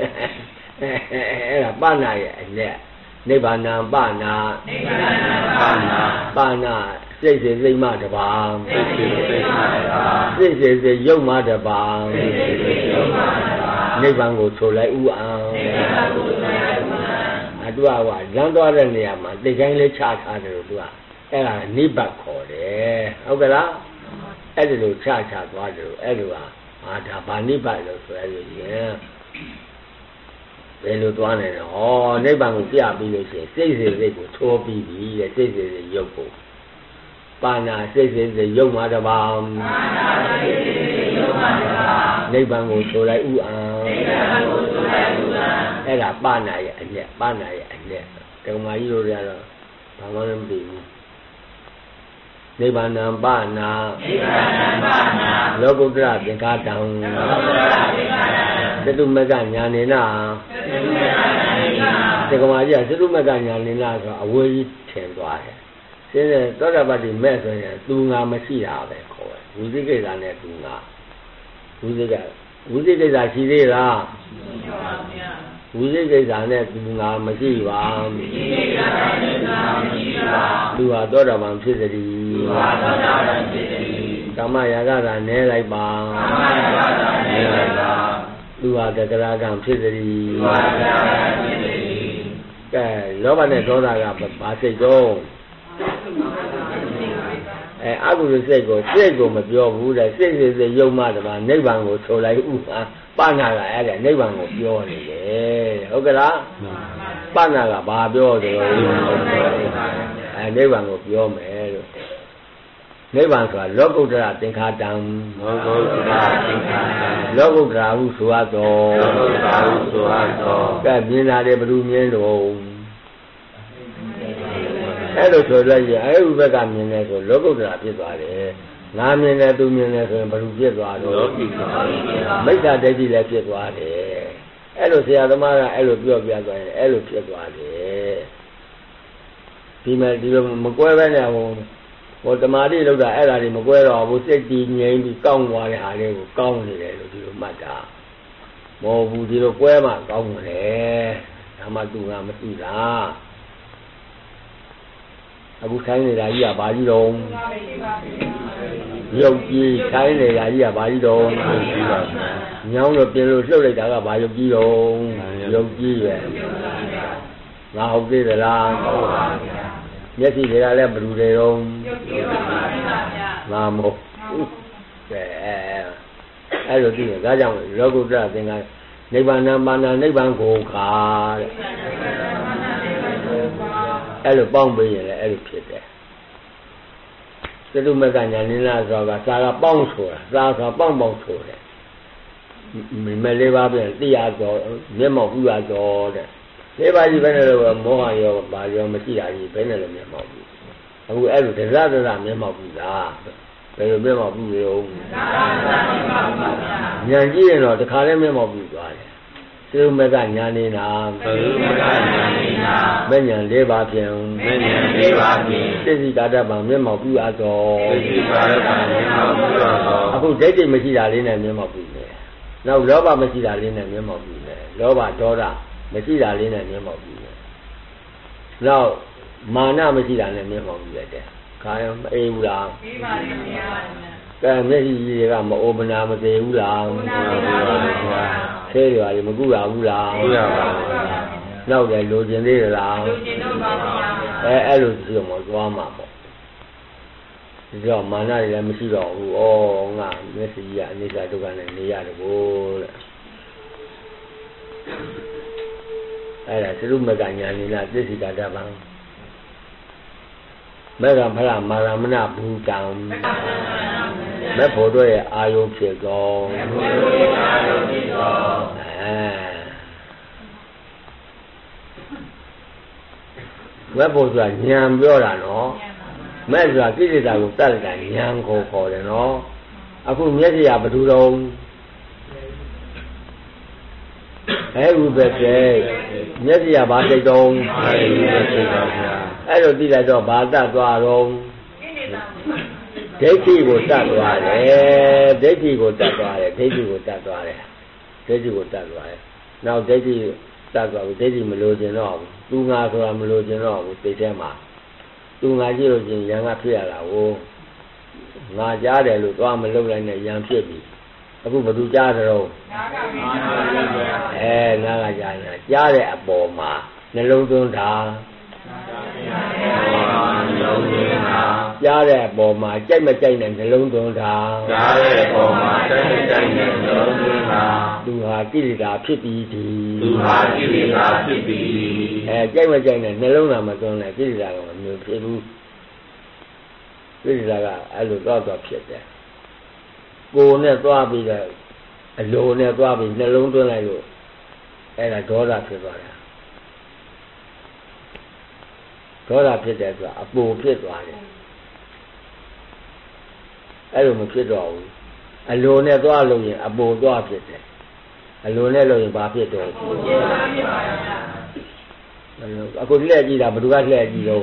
အဲ့ဒါပဏာရဲ့အနဲ့နိဗ္ဗာန်ပနာနိဗ္ဗာန်ပနာပနာစိတ်စေစိတ်မှတပါစိတ်စေစိတ်မှတပါစိတ်စေစိတ်ရုပ်မှတပါစိတ်စေစိတ်ရုပ်မှတပါနိဗ္ဗာန်ကိုဆိုလိုက်ဥအာနိဗ္ဗာန်ကိုဆိုလိုက်ဥအာအတူကလမ်းသွားတဲ့နေရာမှာတိတ်ကိုင်းလေးချထားတယ်လို့သူကအဲ့ဒါနိဗ္ဗာန်ခေါ်တယ်ဟုတ်ကဲ့လားအဲ့ဒီလိုချချသွားတယ်အဲ့လိုဟာအာဒါဗာနိဗ္ဗာန်လို့ဆိုရရင်ဘယ်လိုသွားနေလဲဟောနိဗ္ဗာန်ကိုပြပြီးလို့ရှိရင်စိတ်စေစိတ်ကိုထိုးပြီးပြီတဲ့စိတ်စေစိတ်ရုပ်ကိုပါဏာစိတ်စေစိတ်ရုပ်မှာတပါပါဏာစိတ်စေစိတ်ရုပ်မှာတပါနိဗ္ဗာန်ကိုဆိုလိုက်ဥအာနိဗ္ဗာန်ကိုဆိုလိုက်ဥအာအဲ့ဒါပါဏာရဲ့အညက်ပါဏာရဲ့အညက်ဓမ္မကြီးတို့တွေကတော့ဘာမှမသိဘူးနိဗ္ဗာန်ပါဏာနိဗ္ဗာန်ပါဏာလောကုတ္တရသင်္ဃတံလောကုတ္တရသင်္ဃတံသတုမကညာနေနာသတုမကညာနေနာဒီကမာကြီးကသတုမကညာနေနာဆိုအဝေးကြီးထင်သွားတယ်ရှင်းတယ်သောတာပတ္တိမဲ့ဆိုရင်သူငါမရှိတာပဲခေါ်တယ်ဝိသိကိစ္စနဲ့သူငါဝိသိကဝိသိကိစ္စရှိသေးလားမရှိပါဘူးဗျာဝိသိကိစ္စနဲ့သူငါမရှိပါဝိသိကိစ္စနဲ့သူငါမရှိပါသူဟာသောတာပန်ဖြစ်သည်သူဟာသောတာပန်ဖြစ်သည်ကာမရာဂကနဲလိုက်ပါကာမရာဂကနဲလိုက်ပါသူဟာတဂရကံဖြစ်သည်သူဟာတဂရကံဖြစ်သည်ကဲလောဘနဲ့ဒေါသကဘာစိတ်တော့အဲအကုသိုလ်စိတ်ကိုစိတ်ကိုမပြောဘူးတဲ့စိတ်စိတ်စိတ်ယုံမှတပါနိဗ္ဗာန်ကိုဆိုလိုက်ဥပါပဏာကအဲ့ဒါနိဗ္ဗာန်ကိုပြောနေတယ်ဟုတ်ကဲ့လားပဏာကဘာပြောတယ်လို့အဲနိဗ္ဗာန်ကိုပြောမယ်လို့နိဗ္ဗာန်ဆိုတာလောကုတ္တရသင်္ခါတံလောကုတ္တရသင်္ခါတံလောကုတ္တရာဟုဆိုရသောလောကုတ္တရာဟုဆိုရသောကဲမြင်တာတယ်ဘယ်လိုမြင်တော့အဲ့လိုဆိုလိုက်ရင်အဲ့ဒီဘက်ကမြင်တယ်ဆိုလောကုတ္တရာဖြစ်သွားတယ်ငါမြင်တယ်သူမြင်တယ်ဆိုရင်ဘယ်လိုဖြစ်သွားတော့လောကီမိစ္ဆာဒိဋ္ဌိလည်းဖြစ်သွားတယ်အဲ့လိုဆရာသမားကအဲ့လိုပြောပြသွားရင်အဲ့လိုဖြစ်သွားတယ်ဒီမဲ့ဒီလိုမကွဲပဲနဲ့ဟိုဟိုတမာတိလောက်တာအဲ့ဒါတွေမကွဲတော့ဘူးစိတ်တည်ငြိမ်ပြီးကောင်းသွားတဲ့ဟာလေးကိုကောင်းနေတယ်လို့ဒီလိုမှတ်တာမဟုတ်ဘူးဒီလိုကွဲမှကောင်းတယ်ဒါမှသူကမသိတာအခုထိုင်းနေတာကြီးကဘာကြီးတော့ရုပ်ကြီးထိုင်းနေတာကြီးကဘာကြီးတော့ညောင်းလို့ပြင်လို့လှုပ်လိုက်တာကဘာရုပ်ကြီးတော့ရုပ်ကြီးပဲငါဟုတ်သေးသလားဟုတ်ပါဗျာမျက်စိတွေကလည်းဘယ်လိုတွေတော့ရုပ်ကြီးပါပါဗျာငါမဟုတ်ကဲအဲ့လိုကြည့်ရင်ဒါကြောင့်လောကုတ္တရသင်္ဃာနိဗ္ဗာန်ပါဏာနိဗ္ဗာန်ကိုခါတဲ့အဲ့လိုပေါင်းပေးရင်လည်းအဲ့လိုဖြစ်တယ်သတုမကညာနိနာဆိုတာစာကပေါင်းဆိုတာစာဆိုပေါင်းပေါင်းဆိုတယ်မလေးပါးပြန်တရားတော်မျက်မှောက်ပြုရတော်တဲ့လေးပါးကြီးပဲနဲ့တော့မောဟရောဘာရောမရှိတာကြီးဘယ်နဲ့လဲမျက်မှောက်ပြုအခုအဲ့လိုဒဇဒဇမျက်မှောက်ပြုတာဘယ်လိုမျက်မှောက်ပြုရောညာကြည့်ရင်တော့တခါလဲမျက်မှောက်ပြုသွားတယ်သတုမကညာနိနာသတုမကညာနိနာမဉ္ဇဉ်လေးပါးဖြင့်မဉ္ဇဉ်လေးပါးဖြင့်သိသိကာတပံမျက်မှောက်ပြုအပ်တော်သိသိကာတပံမျက်မှောက်ပြုအပ်တော်အခုဒိဋ္ဌိမရှိတာလေးနဲ့မျက်မှောက်ပြုတယ်နောက်လောဘမရှိတာလေးနဲ့မျက်မှောက်ပြုတယ်လောဘဒေါသမရှိတာလေးနဲ့မျက်မှောက်ပြုတယ်နောက်မာနမရှိတာနဲ့မျက်မှောက်ပြုတယ်ခါရောမအေးဘူးလားအေးပါလိမ့်မယ်ကဲမျက်စိကြီးတွေကမအိုမနာမသေးဘူးလားမနာပါဘူးဗျာဆေးတွေမကူရဘူးလားကူရပါဘူးဗျာနောက်တယ်လိုချင်သေးလားလိုချင်တော့ပါဗျာအဲအဲ့လိုကြည့်တော့သွားမှာပေါ့ဒီတော့မာနတွေလည်းမရှိတော့ဘူးဩငါမျက်စိကြီးကအနိစ္စဒုက္ခနဲ့နေရတယ်ဘို့တဲ့အဲ့ဒါသရုမကညာနိနာသစ္စိကာတပံမေဃဖရမာရမဏဘူတံမေဖို့တို့ရဲ့အာယုဖြစ်သောမေဖို့တို့ရဲ့အာယုဖြစ်သောအဲမေဖို့ဆိုတာဉာဏ်ပြောတာနော်မေဆိုတာကိလေသာကိုတတ်လိုက်တာဉာဏ်ကိုခေါ်တယ်နော်အခုမျက်စိကဘယ်သူတော့အဲဥပ္ပဒေမျက်စိကဘာစိတ်တော့အဲဥပ္ပဒေပါဗျာအဲ့လိုသိလိုက်တော့ဘာတတ်သွားတော့ဟဒိဋ္ဌိကိုတတ်သွားတယ်ဒိဋ္ဌိကိုတတ်သွားတယ်ဒိဋ္ဌိကိုတတ်သွားတယ်ဒိဋ္ဌိကိုတတ်သွားတယ်နောက်ဒိဋ္ဌိတတ်သွားပြီဒိဋ္ဌိမလို့ခြင်းတော့ဘူးသူငါဆိုတာမလို့ခြင်းတော့ဘူးသိတဲ့မှာသူငါကြည့်လို့ချင်းရံကဖြစ်ရတာကိုငါကြားတယ်လို့သွားမလုပ်လိုက်နဲ့ရံဖြစ်ပြီအခုဘယ်သူကြားကြတော့အဲနားကကြားရင်ကြားတဲ့အပေါ်မှာနှလုံးသွင်းတာကြားတဲ့အပေါ်မှာကြိုက်မကြိုက်နဲ့နှလုံးသွင်းတာကြားတဲ့အပေါ်မှာကြိုက်မကြိုက်နဲ့နှလုံးသွင်းတာသူဟာကိလေသာဖြစ်ပြီးဒီသူဟာကိလေသာဖြစ်ပြီးအဲကြိုက်မကြိုက်နဲ့နှလုံးသားမသွင်းနဲ့ကိလေသာကမမျိုးဖြစ်ဘူးကိလေသာကအဲ့လိုတော့တော့ဖြစ်တယ်ကိုယ်နဲ့သွားပြီးတော့အလိုနဲ့သွားပြီးနှလုံးသွင်းလိုက်လို့အဲ့ဒါဒေါသဖြစ်သွားတာဒေါသဖြစ်တယ်ဆိုတာအပူဖြစ်သွားတယ်အဲ့လိုမဖြစ်တော့ဘူးအလိုနဲ့သွားလို့ရင်အပူသွားဖြစ်တယ်အလိုနဲ့လို့ရင်ဘာဖြစ်တော့ပူဖြစ်ပါဖြစ်ပါဗျာအခုလှည့်ကြည့်တာဘယ်သူကလှည့်ကြည့်တော့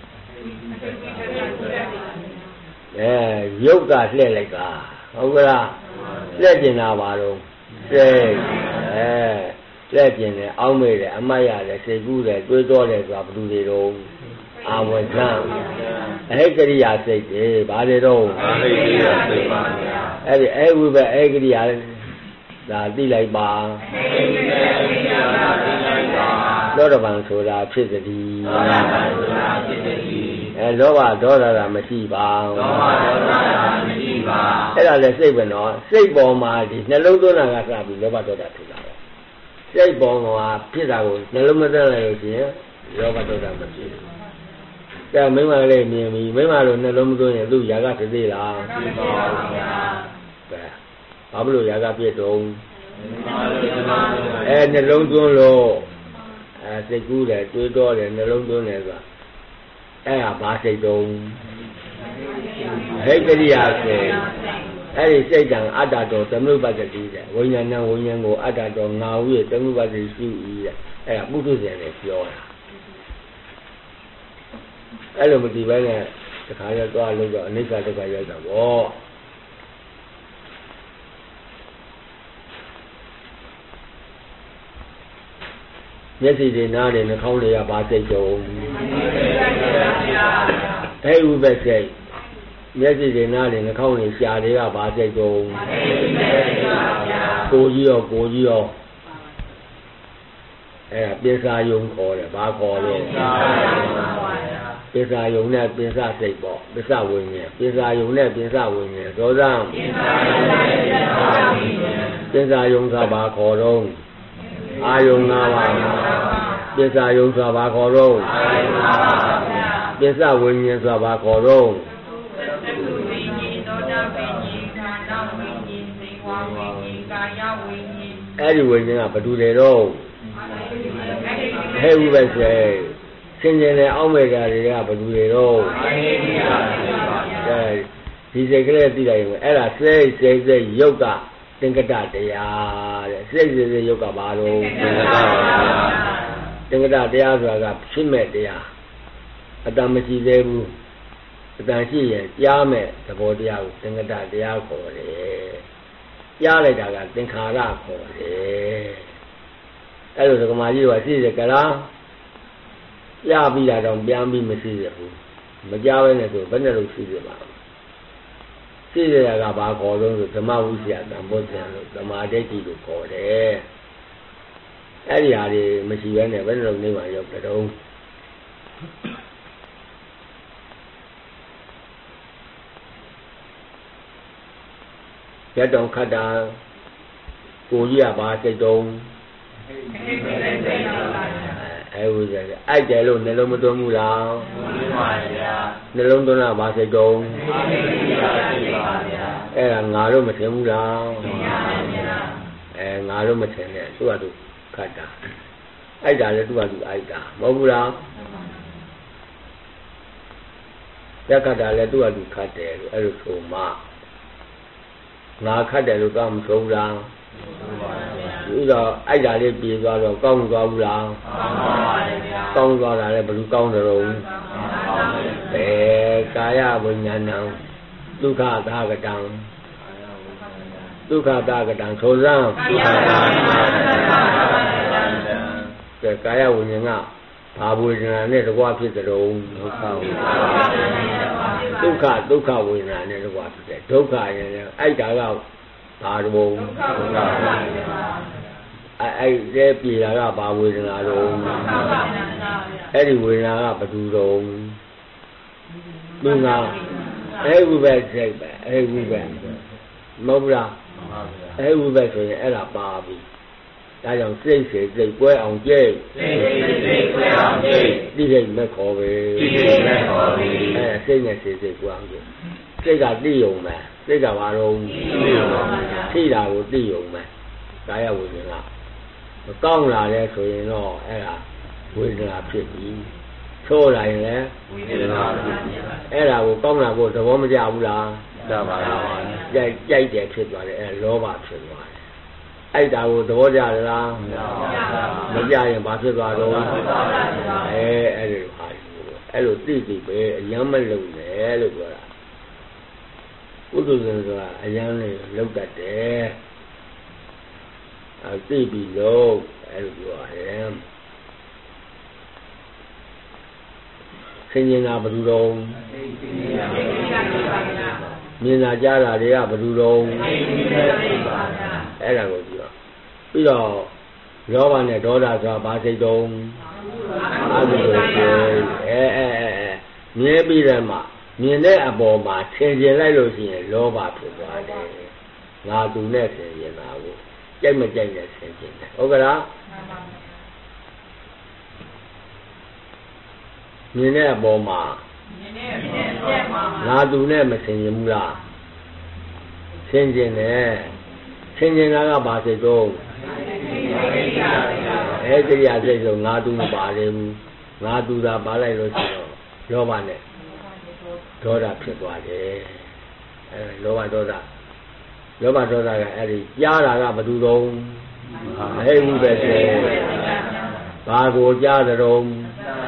အဲရုပ်ကလှည့်လိုက်တာဟုတ်ကလားလှည့်ကျင်တာပါတော့စိတ်အဲလှည့်ကျင်တယ်အောင်းမေ့တယ်အမတ်ရတယ်စိတ်ကူးတယ်တွေးတောတယ်ဆိုတာဘယ်သူတွေတော့အာဝဇ္ဇံအဟိကရိယာစိတ်တွေဘာတွေတော့အဟိကရိယာစိတ်ပါဗျာအဲ့ဒီအဲဝိဘအဟိကရိယာဒါသိလိုက်ပါလောဘံဆိုတာဖြစ်သည်လောဘံဆိုတာဖြစ်သည်အဲလောဘဒေါသတာမရှိပါလောဘဒေါသတာမရှိပါအဲ့ဒါလည်းစိတ်ပဲနော်စိတ်ပေါ်မှာဒီနှလုံးသွင်းတာကစပြီးလောဘဒေါသဖြစ်လာတယ်စိတ်ပေါ်မှာဖြစ်တာကိုနှလုံးမသွင်းလိုက်လို့ရှိရင်လောဘဒေါသမဖြစ်ဘူးကဲမိမလေးမြင်ပြီမိမလို့နှလုံးမသွင်းရင်သူ့ຢာကဖြစ်သေးလားဖြစ်ပါဘူးဗျာကဲဘာဖြစ်လို့ຢာကပြည့်တုံးအဲနှလုံးသွင်းလို့အဲစိတ်ကူးတယ်တွေးတောတယ်နှလုံးသွင်းတယ်ဆိုတာအဲ့ဒါဘာစိတ်တုံးဟိတ်ကရိယာစိတ်အဲ့ဒီစိတ်တံအတ္တတော်သမုပ္ပါဒတိတဲ့ဝိညာဏဝိညာဉ်ကိုအတ္တတော်ငါဟုရဲ့သမုပ္ပါဒတိရှိ၏တဲ့အဲ့ဒါပုထုဇဉ်နဲ့ပြောတာအဲ့လိုမတည်ပဲနဲ့တခါရသွားလို့တော့အနိစ္စဒုက္ခရောက်တာပေါ့မျက်စိတွေနားတွေနှာခေါင်းတွေကဘာစိတ်တုံးအဲ့ဥပ္ပစိတ်မျက်စိတွေနားတွေနှာခေါင်းတွေရှားတွေကဘာစိတ်တုံးကိုကြီးရောကိုကြီးရောအဲ့ဒါပိစာယုံခေါ်တယ်ဘာခေါ်လဲပိစာယုံနဲ့ပိစာစိတ်ပေါ့ပိစာဝိညာဉ်ပိစာယုံနဲ့ပိစာဝိညာဉ်ဒေါသပိစာယုံကဘာခေါ်တော့အာယုံ၅ပါးပိစာယုံဆိုတာဘာခေါ်တော့ပိစာဝိညာဉ်ဆိုတာဘာခေါ်တော့အဲ့ဒီဝိညာဉ်ကဘယ်သူတွေတော့ဟဲ့ဥပ္ပစေစင်ကြယ်တဲ့အောက်မေဃာတွေကဘယ်သူတွေတော့အဲဒီစိတ်ကလေးသိလိုက်ရင်အဲ့ဒါစိတ်စိတ်စိတ်ယုတ်ကသင်္ကတတရားတဲ့စိတ်စိတ်စိတ်ယုတ်ကဘာလို့သင်္ကတတရားဆိုတာကဖြစ်မဲ့တရားအတ္တမရှိသေးဘူးအတ္တရှိရင်ကြားမဲ့သဘောတရားကိုသင်္ကတတရားခေါ်တယ်ကြားလိုက်တာကသင်္ခါရခေါ်တယ်အဲ့လိုဒကမာကြီးကသိတယ်ကလားရပြီးတာတော့ပြန်ပြီးမရှိရဘူးမကြားဘဲနဲ့ဆိုဘယ်နဲ့လို့ရှိရပါ့သိရတာကဘာခေါ်လို့ဆိုဓမ္မဝိဇ္ဇာတံဘောဇံလို့ဓမ္မဒိဋ္ဌိလို့ခေါ်တယ်အဲ့ဒီဟာတွေမရှိဘဲနဲ့ဘယ်နဲ့လို့နေမှာရောက်တဲ့တုံးရတောင်ခတ်တာကိုကြီးကဘာစိတ်တုံးအဲဝိဇ္ဇာအဲ့တယ်လို့နှလုံးမသွင်းဘူးလားသွင်းပါဗျာနှလုံးသွင်းတာဘာစိတ်တုံးအဲ့ဒါငါတို့မထင်ဘူးလားအဲငါတို့မထင်နဲ့သူ့ဟာသူခတ်တာအဲ့ဒါလည်းသူ့ဟာသူအိုက်တာမဟုတ်ဘူးလားရက်ခတ်တာလည်းသူ့ဟာသူခတ်တယ်လို့အဲ့လိုဆိုမှငါခတ်တယ်လို့တော့မဆိုဘူးလားဒီတော့အဲ့ဒါလေးပြေသွားတော့ကောင်းသွားဘူးလားကောင်းသွားတာလည်းဘယ်လိုကောင်းတယ်လို့ဘယ်ကာယဝိညာဏံဒုက္ခသာကတံဒုက္ခသာကတံဆိုစမ်းဒုက္ခသာကတံကာယဝိညာဉ်ကဘာဝေဒနာနဲ့တကွာဖြစ်တဲ့ဒုက္ခဝေဒနာဒုက္ခဒုက္ခဝေဒနာနဲ့တကွာဖြစ်တဲ့ဒုက္ခရင်အဲ့ဒါကဘာလို့ဒုက္ခဝေဒနာအဲ့အဲ့ဒီပြေတာကဘာဝေဒနာတော့အဲ့ဒီဝေဒနာကဘယ်သူတော့သူကအဲ့ဝိဘက်စိတ်ပဲအဲ့ဝိဘက်မဟုတ်လားအဲ့ဝိဘက်ဆိုရင်အဲ့ဒါပါပြီဒါကြောင့်စိတ်စိတ်စိတ်ပွဲအောင်ကြိတ်စိတ်စိတ်စိတ်ပွဲအောင်ကြိတ်ဒီစိတ်မဲ့ခေါ်ပဲဒီစိတ်မဲ့ခေါ်ပြီအဲစိတ်နဲ့စိတ်စိတ်ပွဲအောင်ကြိတ်စိတ်ကသိယုံမယ်စိတ်ကဘာတော့သိယုံပါသိတာကိုသိယုံမယ်ကာယဝိညာဉ်ကမကောင်းလာလဲဆိုရင်တော့အဲ့ဒါဝေဒနာဖြစ်ပြီဆိုးလာရင်လည်းဝေဒနာဖြစ်ပြီအဲ့ဒါကိုကောင်းလာဖို့သဘောမကျဘူးလားကျပါပါကြိုက်ကြိုက်တယ်ဖြစ်သွားတယ်အဲ့လောဘဖြစ်သွားတယ်အဲ့ဒါကိုသဘောကျလားမကျရင်ဘာဖြစ်သွားတော့အဲအဲ့ဒီဟာအဲ့လိုသိသိပဲအယမ်းမလုံနဲ့လို့ပြောတာပုထုဇဉ်ဆိုတာအယမ်းလေးလောက်တတ်တယ်အဲသိပြီလို့အဲ့လိုပြောရတယ်ဆင်ញင်တာဘယ်သူတော့မြင်လာကြတာတွေကဘယ်သူတော့အဲ့ဒါကိုပြောပြီးတော့လောဘနဲ့ဒေါသဆိုတာဘာစိတ်တုံးအကုသိုလ်စိတ်အဲအဲအဲမြင်ပြီးတယ်မှာမြင်တဲ့အပေါ်မှာဆင်ခြင်လိုက်လို့ရှိရင်လောဘဖြစ်သွားတယ်ငါသူနဲ့ဆင်ခြင်တာကိုကြိုက်မကြိုက်နဲ့ဆင်ခြင်တယ်ဟုတ်ကလားမြင်တဲ့အပေါ်မှာငါသူနဲ့မဆင်ခြင်ဘူးလားဆင်ခြင်တယ်ဆင်ခြင်တာကဘာစိတ်တုံးအဲတရားစိတ်ဆိုငါသူမပါလေဘူးငါသူသာပါလိုက်လို့ရှိတော့လောဘနဲ့ဒေါသဖြစ်သွားတယ်အဲလောဘဒေါသလောဘဒေါသကအဲ့ဒီကြားတာကဘယ်သူတုံးဟဲ့ဘူးပဲဆိုဘာကိုကြားတဲ့တုံး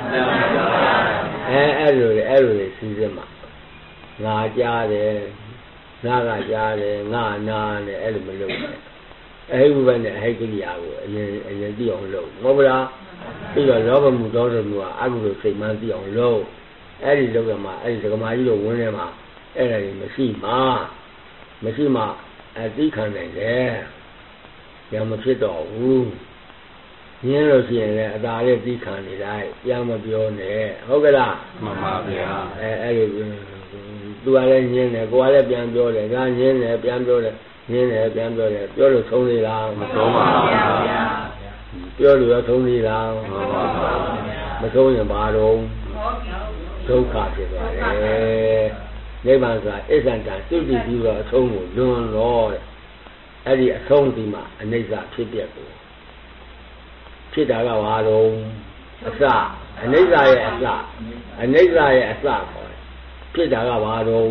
အဲအဲ့လိုလေအဲ့လိုလေစီစဉ်မှာငါကြားတယ်ငါကကြားတယ်ငါနာတယ်အဲ့လိုမလုပ်နဲ့အဲ့ဒီဘက်နဲ့အဟိတ်ကိရိယာကိုအရင်အရင်သိအောင်လုပ်မဟုတ်လားပြီးတော့လောဘမှုဒေါသမှုကအကုသိုလ်စိတ်မှန်းသိအောင်လုပ်အဲ့ဒီလောကမှာအဲ့ဒီဒကမာကြီးတို့ဝင်းထဲမှာအဲ့ဒါကြီးမရှိမှမရှိမှအသိခံနိုင်တယ်ရမဖြစ်တော့ဘူးညင်းလို့ရှိရင်လည်းအသာလေးသိခံနေလိုက်ပြန်မပြောနဲ့ဟုတ်ကလားမှန်ပါဗျာအဲအဲ့ဒီသူကလည်းညင်းတယ်ကိုယ်ကလည်းပြန်ပြောတယ်ငါညင်းတယ်ပြန်ပြောတယ်ညင်းတယ်ပြန်ပြောတယ်ပြောလို့သုံးသေးလားမသုံးပါဘူးဗျာပြောလို့ရောသုံးသေးလားမသုံးပါဘူးမသုံးရင်ဘာတော့ဒုက္ခဖြစ်သွားတယ်နိဗ္ဗာန်ဆိုတာအစ္ဆန္တသုတိပြီးတော့အဆုံးကိုလွန်တော့အဲ့ဒီအဆုံးဒီမှာအနိစ္စဖြစ်ပြက်ကိုဖြစ်တာကဘာတော့အစအနိစ္စရဲ့အစအနိစ္စရဲ့အစခေါ်တယ်ဖြစ်တာကဘာတော့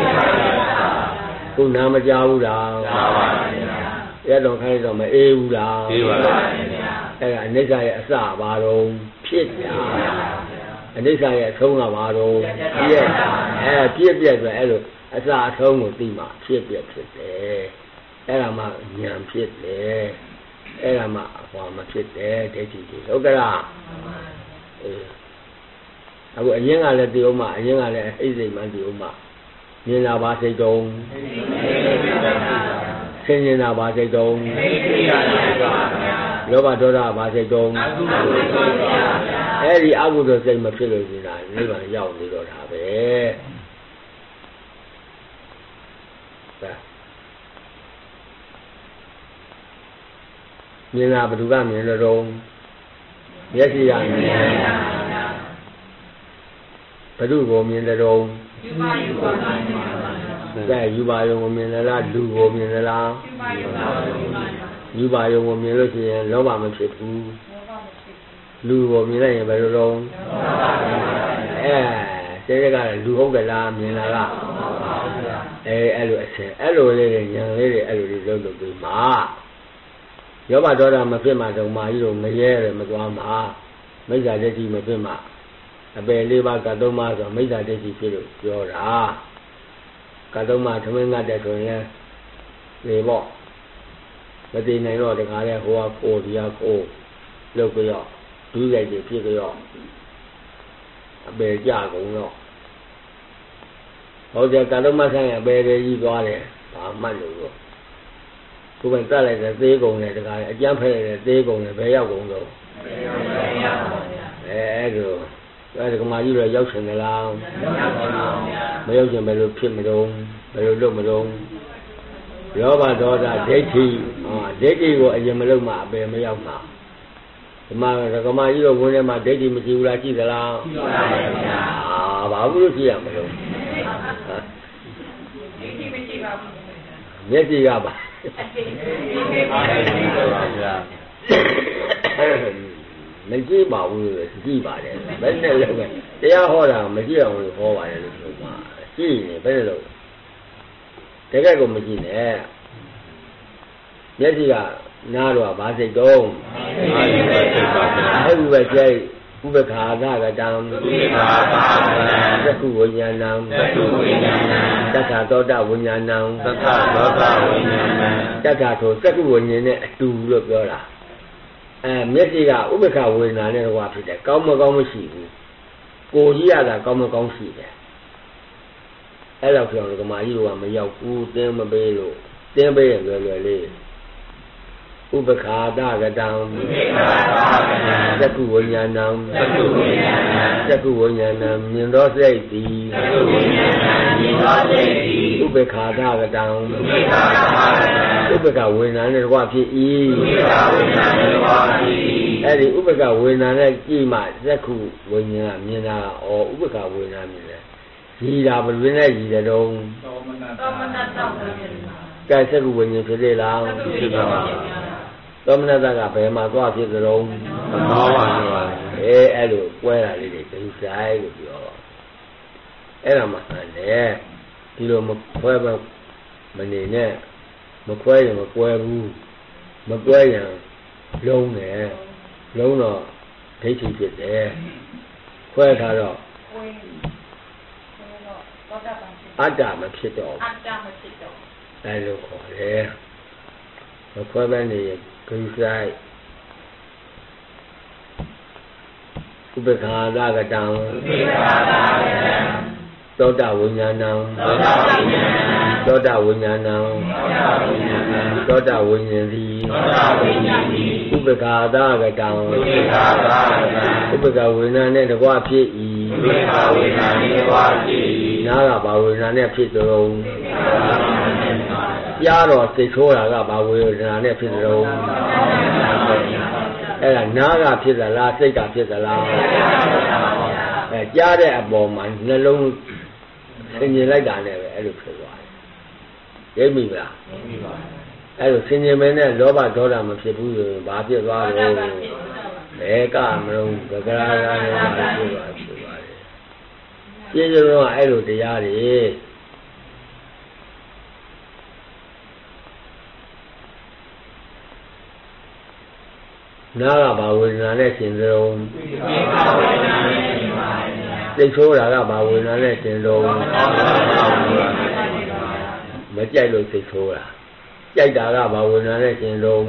ခုနာမကြဘူးလားမှန်ပါဗျာရတော့ခိုင်းတော့မအေးဘူးလားအေးပါပါအဲ့ဒါအနိစ္စရဲ့အစဘာတော့ဖြစ်တာအနိစ္စရဲ့အဆုံးကဘာတော့ပြည့်အဲပြည့်ပြည့်ဆိုအဲ့လိုအစအဆုံးကိုသိမှဖြစ်ပြဖြစ်တယ်အဲ့ဒါမှဉာဏ်ဖြစ်တယ်အဲ့ဒါမှဟောမဖြစ်တယ်ဒိဋ္ဌိတွေဟုတ်ကလားအေးအခုအရင်ကလည်းသိအောင်မှအရင်ကလည်းအိစိတ်မှသိအောင်မှမြင်လာပါစိတ်တုံးဆင်ញင်လာပါစိတ်တုံးလောဘဒေါသပါစိတ်တုံးအဲ့ဒီအကုသိုလ်စိတ်မဖြစ်လို့ရှိတာနိဗ္ဗာန်ရောက်နေတော့တာပဲမြင်လာဘယ်သူကမြင်လို့တော့မျက်စိကမြင်ဘယ်သူကိုမြင်တယ်တော့ယူပါယူပါကဲယူပါယုံကိုမြင်လားလူကိုမြင်လားယူပါယုံကိုမြင်လို့ရှိရင်လောဘမဖြစ်ဘူးလူကိုမြင်လိုက်ရင်ဘယ်လိုတော့အဲစေကလူဟုတ်ကလားမြင်လားအဲအဲ့လိုအစင်အဲ့လိုလေးတွေဉာဏ်လေးတွေအဲ့လိုလေးလုံးလုံးပြီးမှယောဘဒေါသမဖြစ်မှတော့မာကြီးတို့မရဲတယ်မသွားမှာမိစ္ဆာဒိဋ္ဌိမဖြစ်မှအပယ်လေးပါးကသုံးပါးဆိုမိစ္ဆာဒိဋ္ဌိဖြစ်လို့ပြောတာကတော့မှသမင်းငတ်တဲ့ဆိုရင်လေပေါ့မတည်နိုင်တော့တခါလဲဟိုကကိုဒီကကိုလောက်ကြရောဒူးလိုက်ကြီးဖြစ်ကြရောအပေကြကုန်တော့ဟုတ်တယ်ကတော့မှဆိုင်အပေတွေကြီးသွားတယ်ဘာမှတ်လို့တော့ကိုယ်ကတက်လိုက်တဲ့သေးကုန်တယ်တခါလဲအကျန်းဖဲတဲ့သေးကုန်တယ်ဘယ်ရောက်ကုန်တော့အဲအဲ့လိုအဲဒီကမာကြီးတော့ရောက်ချင်သလားမရောက်ချင်ဘယ်လိုဖြစ်မလို့ဘယ်လိုလုပ်မလို့လောဘဒေါသဒိဋ္ဌိဟာဒိဋ္ဌိကိုအရင်မလုပ်မှအပယ်မရောက်မှာဒီမှာကမာကြီးတော့ဝင်ထဲမှာဒိဋ္ဌိမရှိဘူးလားရှိသလားရှိပါပါဗျာအာဘာဘူးလို့ရှိရမလို့ဒိဋ္ဌိမရှိပါဘူးမျက်စိကပါမရှိပါဘူးလို့ကြည့်ပါတယ်ဘယ်နဲ့လုပ်လဲတရားဟောတာမကြည့်အောင်လို့ဟောပါတယ်လို့ပြောမှာကြည့်နေဘယ်နဲ့လုပ်တကယ်ကိုမကြည့်နဲ့မျက်စိကနားတော့ဗာစိတ်တော့အဲ့ဒီပဲကျဲဥပ္ပခါသကတံဥပ္ပခါသကတံသက္ကုဝိညာဏံသက္ကုဝိညာဏံတတ္ထသောတဝိညာဏံတတ္ထသောတဝိညာဏံတတ္ထထိုသက္ကုဝိညာဉ်နဲ့အတူလို့ပြောတာအဲမျက်စိကဥပ္ပခါဝိညာဉ်နဲ့ဟောဖြစ်တယ်ကောင်းမကောင်းမရှိဘူးကိုကြီးရတာကောင်းမကောင်းရှိတယ်အဲ့တော့ပြောလို့ကမာကြီးတို့ကမရောက်ဘူးတင်းမပေးလို့တင်းပေးရင်လွယ်လွယ်လေးဥပ္ပခါသကတံဥပ္ပခါသကတံသက္ကုဝိညာဏံသက္ကုဝိညာဏံသက္ကုဝိညာဏံမြင်သောစိတ်သည်သက္ကုဝိညာဏံမြင်သောစိတ်သည်ဥပ္ပခါသကတံဥပ္ပခါသကတံဥပ္ပခဝိညာဏ်နဲ့တကွဖြစ်၏ဥပ္ပခဝိညာဏ်နဲ့တကွဖြစ်၏အဲ့ဒီဥပ္ပခဝိညာဏ်နဲ့ကြည့်မှသက္ကုဝိညာဏ်မြင်တာဩဥပ္ပခဝိညာဏ်မြင်တယ်ရည်တာဘယ်လိုနဲ့ရည်တယ်တော့သောမနတသောမနတသောဝိညာဉ်ကဲသက္ကုဝိညာဉ်ဖြစ်လေလားဖြစ်ပါပါသောမနတကဘယ်မှာသွားဖြစ်ကြတော့မောပါပါအေးအဲ့လိုကွဲတာလေးတွေသိဆိုင်လို့ပြောအဲ့ဒါမှဟန်တယ်ဒီလိုမခွဲမမနေနဲ့မခွဲရင်မကွဲဘူးမကွဲရင်လုံးတယ်လုံးတော့ဒိဋ္ဌိဖြစ်တယ်ခွဲထားတော့အတ္တမဖြစ်တော့အတ္တမဖြစ်တော့အဲ့လိုခေါ်တယ်မခွဲပဲနေရင်ဂိဆိုင်ဥပ္ပခါသကတံဥပ္ပခါသကတံသောတဝိညာဏံသောတဝိညာဏံသောတဝိညာဉ်သည်ဥပ္ပခါသကတံဥပ္ပခါသကတံဥပ္ပခဝိညာဉ်နဲ့တကွဖြစ်၏ဥပ္ပခဝိညာဉ်နဲ့တကွဖြစ်၏နားကဘာဝိညာဉ်နဲ့ဖြစ်တော်ကြားတော့စိတ်ဆိုးတာကဘာဝေဒနာနဲ့ဖြစ်တော်အဲ့ဒါနားကဖြစ်သလားစိတ်ကဖြစ်သလားအဲကြားတဲ့အပေါ်မှာနှလုံးဆင်ញင်လိုက်တာနဲ့ပဲအဲ့လိုဖြစ်သွားတယ်ရိပ်မိလားရိပ်မိပါအဲ့လိုဆင်ញင်မင်းနဲ့လောဘဒေါသမဖြစ်ဘူးဆိုရင်ဘာဖြစ်သွားလို့ဘယ်ကမလို့ဗကရာရာနဲ့ဖြစ်သွားဖြစ်သွားတယ်ပြည့်စုံတော့အဲ့လိုတရားတွေနာကဘာဝေဒနာနဲ့ရှင်သုံးစိတ်ဆိုးတာကဘာဝေဒနာနဲ့ရှင်သုံးမကြိုက်လို့စိတ်ဆိုးတာကြိုက်တာကဘာဝေဒနာနဲ့ရှင်သုံး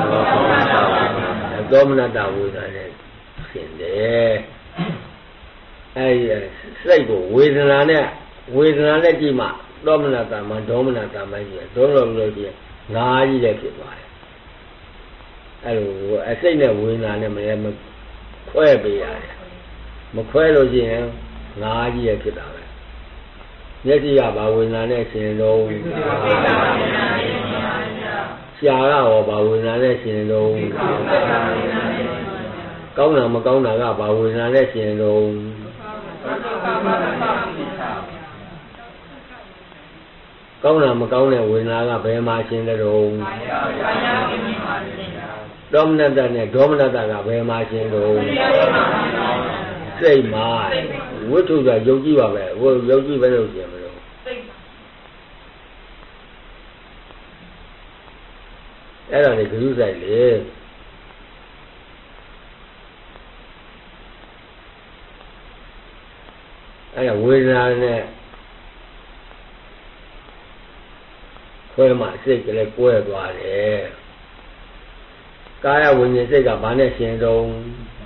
သောမနတဝေဒနာနဲ့ရှင်တယ်အဲဒီစိတ်ကိုဝေဒနာနဲ့ဝေဒနာနဲ့ကြည့်မှသောမနတမှဒေါမနတမှရှိတယ်ဒေါလို့လို့ကြည့်ငါးကြီးလည်းဖြစ်သွားတယ်အဲ့လိုအစိတ်နဲ့ဝေဒနာနဲ့မလဲမခွဲပေးရတယ်မခွဲလို့ရှိရင်ငါးကြီးရဖြစ်တာပဲမျက်စိကဘာဝေဒနာနဲ့ရှင်တော့ရှားကရောဘာဝေဒနာနဲ့ရှင်တော့ကောင်းတာမကောင်းတာကဘာဝေဒနာနဲ့ရှင်တော့ကောင်းတာမကောင်းတဲ့ဝေဒနာကဘယ်မှာရှင်တဲ့တော့ဒေါမနတနဲ့ဒေါမနတကဘယ်မှာရှင်တော့စိတ်မှာဝိထုကယုံကြည်ပါပဲဟိုယုံကြည်ပဲလို့ရှင်မလို့အဲ့ဒါလေဂရုစိုက်လေအဲ့ဒါဝေဒနာနဲ့ခွဲမှစိတ်ကလေးကွဲသွားတယ်ကာယဝိညာဉ်စိတ်ကဘာနဲ့ရှင်တုံး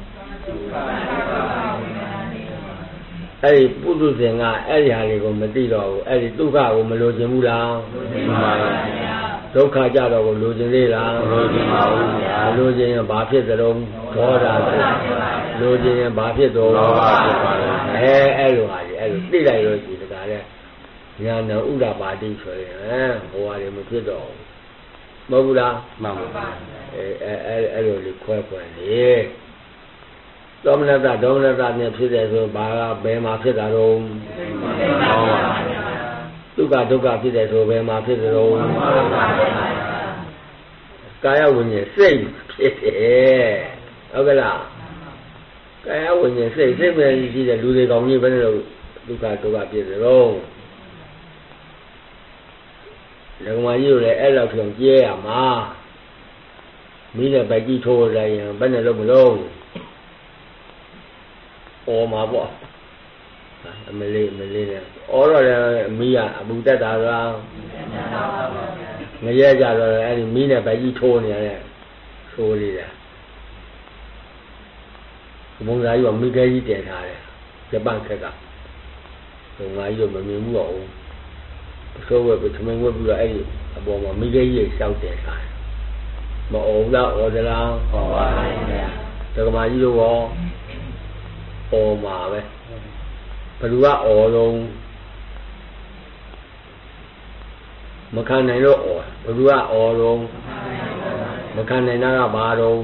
အဲ့ဒီပုထုဇဉ်ကအဲ့ဒီဟာတွေကိုမသိတော့ဘူးအဲ့ဒီဒုက္ခကိုမလိုချင်ဘူးလားသိပါပါဗျာဒုက္ခကြတော့ကိုလိုချင်သေးလားမလိုချင်ပါဘူးဗျာလိုချင်ရင်ဘာဖြစ်သလဲဒေါသဖြစ်လိုချင်ရင်ဘာဖြစ်တော့လောဘဖြစ်ပါလေအဲအဲ့လိုဟာကြီးအဲ့လိုသိလိုက်လို့ရှိတကားလဲညာဏဥဒ္ဒပါတိဆိုရင်ဟိုဟာတွေမဖြစ်တော့ဘူးမဟုတ်ဘူးလားမှန်ပါပါအဲအဲအဲ့လိုလေးခွဲခွဲလေသောမနတဒေါမနတနဲ့ဖြစ်တယ်ဆိုဘာကဘယ်မှာဖြစ်တာတော့ဒုက္ခဒုက္ခဖြစ်တယ်ဆိုဘယ်မှာဖြစ်တယ်တော့ကာယဝိညာဉ်စိတ်ဖြစ်တယ်ဟုတ်ကလားကာယဝိညာဉ်စိတ်စိတ်ပဲရှိတယ်လူတွေကောင်းကြီးဘယ်နဲ့တော့ဒုက္ခဒုက္ခဖြစ်တယ်တော့လက္ခဏာကြီးကိုလည်းအဲ့လောက်ပြောင်းကျဲရမှာမိတဲ့ဗိုက်ကြီးထိုးလိုက်ရင်ဘယ်နဲ့လို့မလို့အော်မှာပေါ့အမလေးမလေးနဲ့အော်တော့လည်းမိကအပူတက်တာလားငရဲကြတော့အဲ့ဒီမိနဲ့ဗိုက်ကြီးထိုးနေရတဲ့ထိုးလေးတယ်ဘုံသားကြီးကမိခဲကြီးတင်ထားတယ်ဂျပန်ခက်ကဘုံသားကြီးကမမြင်ဘူးတော့ဆိုဝဲပြသမင်ဝဲပြီးတော့အဲ့ဒီအပေါ်မှာမိခဲကြီးရှောက်တင်ထားတယ်မအောင်လားဩဒလားဟောပါဗျာဒကမာကြီးတို့ရောအော်မှာပဲဘယ်သူကအော်လုံးမခံနိုင်တော့အော်ဘယ်သူကအော်လုံးမခံနိုင်တာကဘာတော့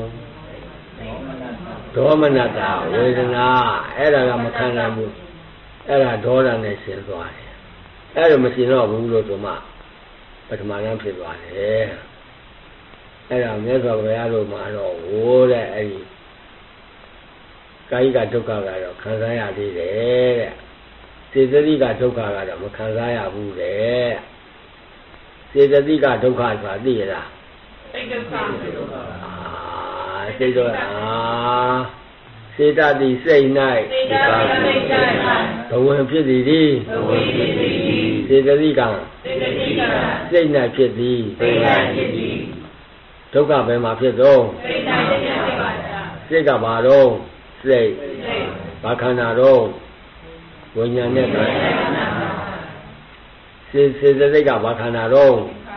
ဒေါမနတာဝေဒနာအဲ့ဒါကမခံနိုင်ဘူးအဲ့ဒါဒေါသနဲ့ရှင်းသွားတယ်အဲ့လိုမရှင်းတော့ဘူးလို့ဆိုမှပထမရန်ဖြစ်သွားတယ်အဲ့ဒါမြတ်စွာဘုရားတို့မှာတော့ဟိုးတဲ့အဲ့ဒီကာယကဒုက္ခကတော့ခံစားရသေးတယ်တဲ့စေတသိကဒုက္ခကတော့မခံစားရဘူးတဲ့စေတသိကဒုက္ခဆိုတာသိရလားစိတ်ဒုက္ခအာစိတ်ဒုက္ခအာစေတသိစိတ်၌စေတသိစိတ်၌ဘဝင်ဖြစ်သည်သည်ဘဝင်ဖြစ်သည်စေတသိကစေတသိကစိတ်၌ဖြစ်သည်စိတ်၌ဖြစ်သည်ဒုက္ခဘယ်မှာဖြစ်သောစိတ်၌ဖြစ်ပါဗျာစိတ်ကဘာတော့စိတ်ဘာခန္ဓာတော့ဝိညာဉ်နဲ့ခန္ဓာစေစေစိတ်ကဘာခန္ဓာတော့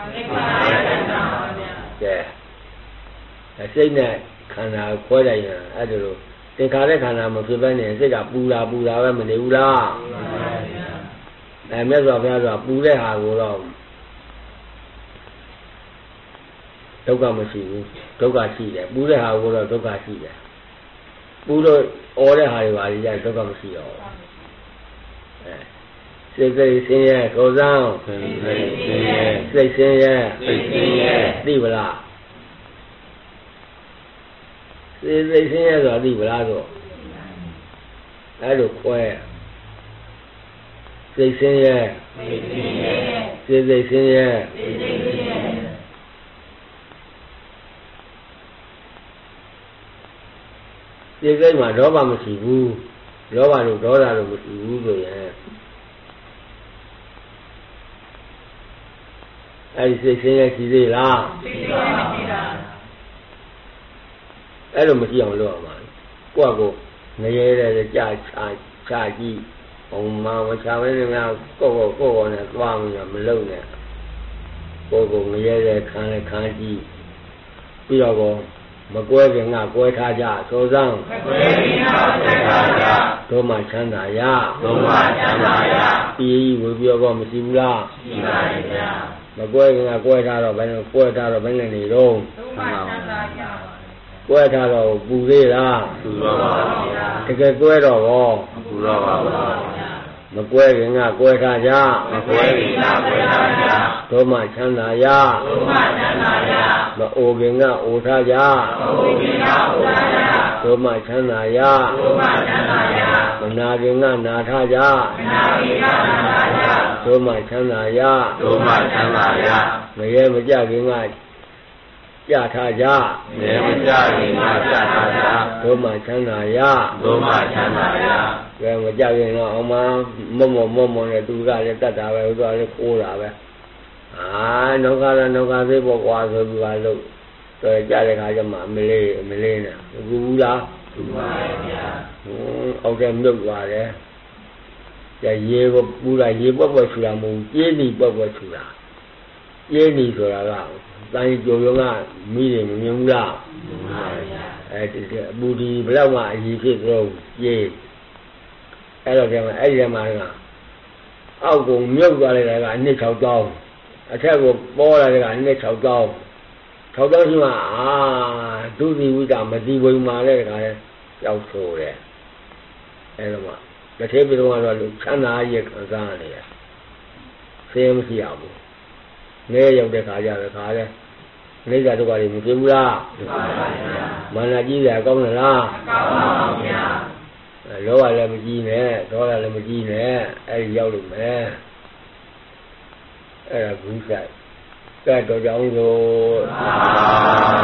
ကဲစိတ်နဲ့ခန္ဓာခွဲလိုက်ရင်အဲ့ဒါလိုသင်္ခါရခန္ဓာမဖြစ်ဘဲနဲ့စိတ်ကပူတာပူတာပဲမနေဘူးလားအဲမြတ်စွာဘုရားကပူတဲ့ဟာကိုတော့ဒုက္ခမရှိဘူးဒုက္ခရှိတယ်ပူတဲ့ဟာကိုတော့ဒုက္ခရှိတယ်ပူလို့အော်တဲ့ဟာတွေပါလေကြဒုက္ခမရှိတော့အဲစိတ်စိတ်ဆင်းရဲကိုယ်ဆောင်စိတ်ဆင်းရဲစိတ်ဆင်းရဲစိတ်ဆင်းရဲသိပလားစိတ်စိတ်ဆင်းရဲဆိုတာသိပလားဆိုအဲ့လိုခွဲစိတ်ဆင်းရဲစိတ်ဆင်းရဲစိတ်စိတ်ဆင်းရဲစိတ်စိတ်ဆင်းရဲစိတ်စိတ်မှာလောဘမရှိဘူးလောဘတို့ဒေါသတို့မရှိဘူးဆိုရင်အဲ့ဒီစိတ်ဆင်းရဲရှိသေးလားရှိပါမရှိတာအဲ့လိုမရှိအောင်လုပ်ရမှာကိုယ့်ကိုငရဲတဲ့ကြာချာချာကြည့်ဘုံမှာမချဘဲနဲ့များကိုယ့်ကိုကိုယ့်ကိုနဲ့သွားမှမလုပ်နဲ့ကိုယ့်ကိုငရဲတဲ့ခံလဲခံကြည့်ပြီးတော့မကွဲခင်ကကွဲထားကြသို့ဆောင်မကွဲခင်ကကွဲထားကြတို့မှချမ်းသာရတို့မှချမ်းသာရပြီးဝေပြောတော့မရှိဘူးလားရှိပါရဲ့ဗျာမကွဲခင်ကကွဲထားတော့ဘယ်နဲ့ကွဲထားတော့ဘယ်နဲ့နေတော့တို့မှချမ်းသာရကွဲထားတော့ပူသေးလားပူတော့ပါဗျာတကယ်ကွဲတော့ရောပူတော့ပါဗျာမကွဲခင်ကကွဲထားကြမကွဲခင်ကကွဲထားကြတို့မှချမ်းသာရတို့မှချမ်းသာရမအိုခင်ကအိုထားကြမအိုခင်ကအိုထားကြတို့မှချမ်းသာရတို့မှချမ်းသာရမနာခင်ကနာထားကြမနာခင်ကနာထားကြတို့မှချမ်းသာရတို့မှချမ်းသာရမရဲမကြခင်ကကြထားကြမရဲမကြခင်ကကြထားကြတို့မှချမ်းသာရတို့မှချမ်းသာရကဲမကြခင်တော့အောင်မမမောမောမောနဲ့သူကလည်းတတ်တာပဲဟိုကလည်းခိုးတာပဲ à nó ca là nó ca thế bỏ qua rồi vừa lúc rồi cha lại khai cho mà mình lên mình lên nè gu la ông em nhục vào đấy giờ ye có bu là ye bớt bớt sura mù ye ni bớt bớt sura ye ni sura là tại chỗ đó là mi để mình nhung ra bu đi bao mà gì cái rồi ye cái là cái mà cái là mà là ông cũng nhục vào đây là anh ấy chào chào à theo của bố là anh ấy chào chào chào chào nhưng mà à chú đi vui đàm mà đi vui mà đấy cái chào số đấy cái là mà cái thế bây giờ là chán là gì cái gì này xem gì à bố nghe dòng để khai ra để khai ra nghe ra tôi gọi là một cái gì à mà là gì là công là la đó là một gì nè đó là một gì nè ai giao được nè ai là cũng sai cái đó giống rồi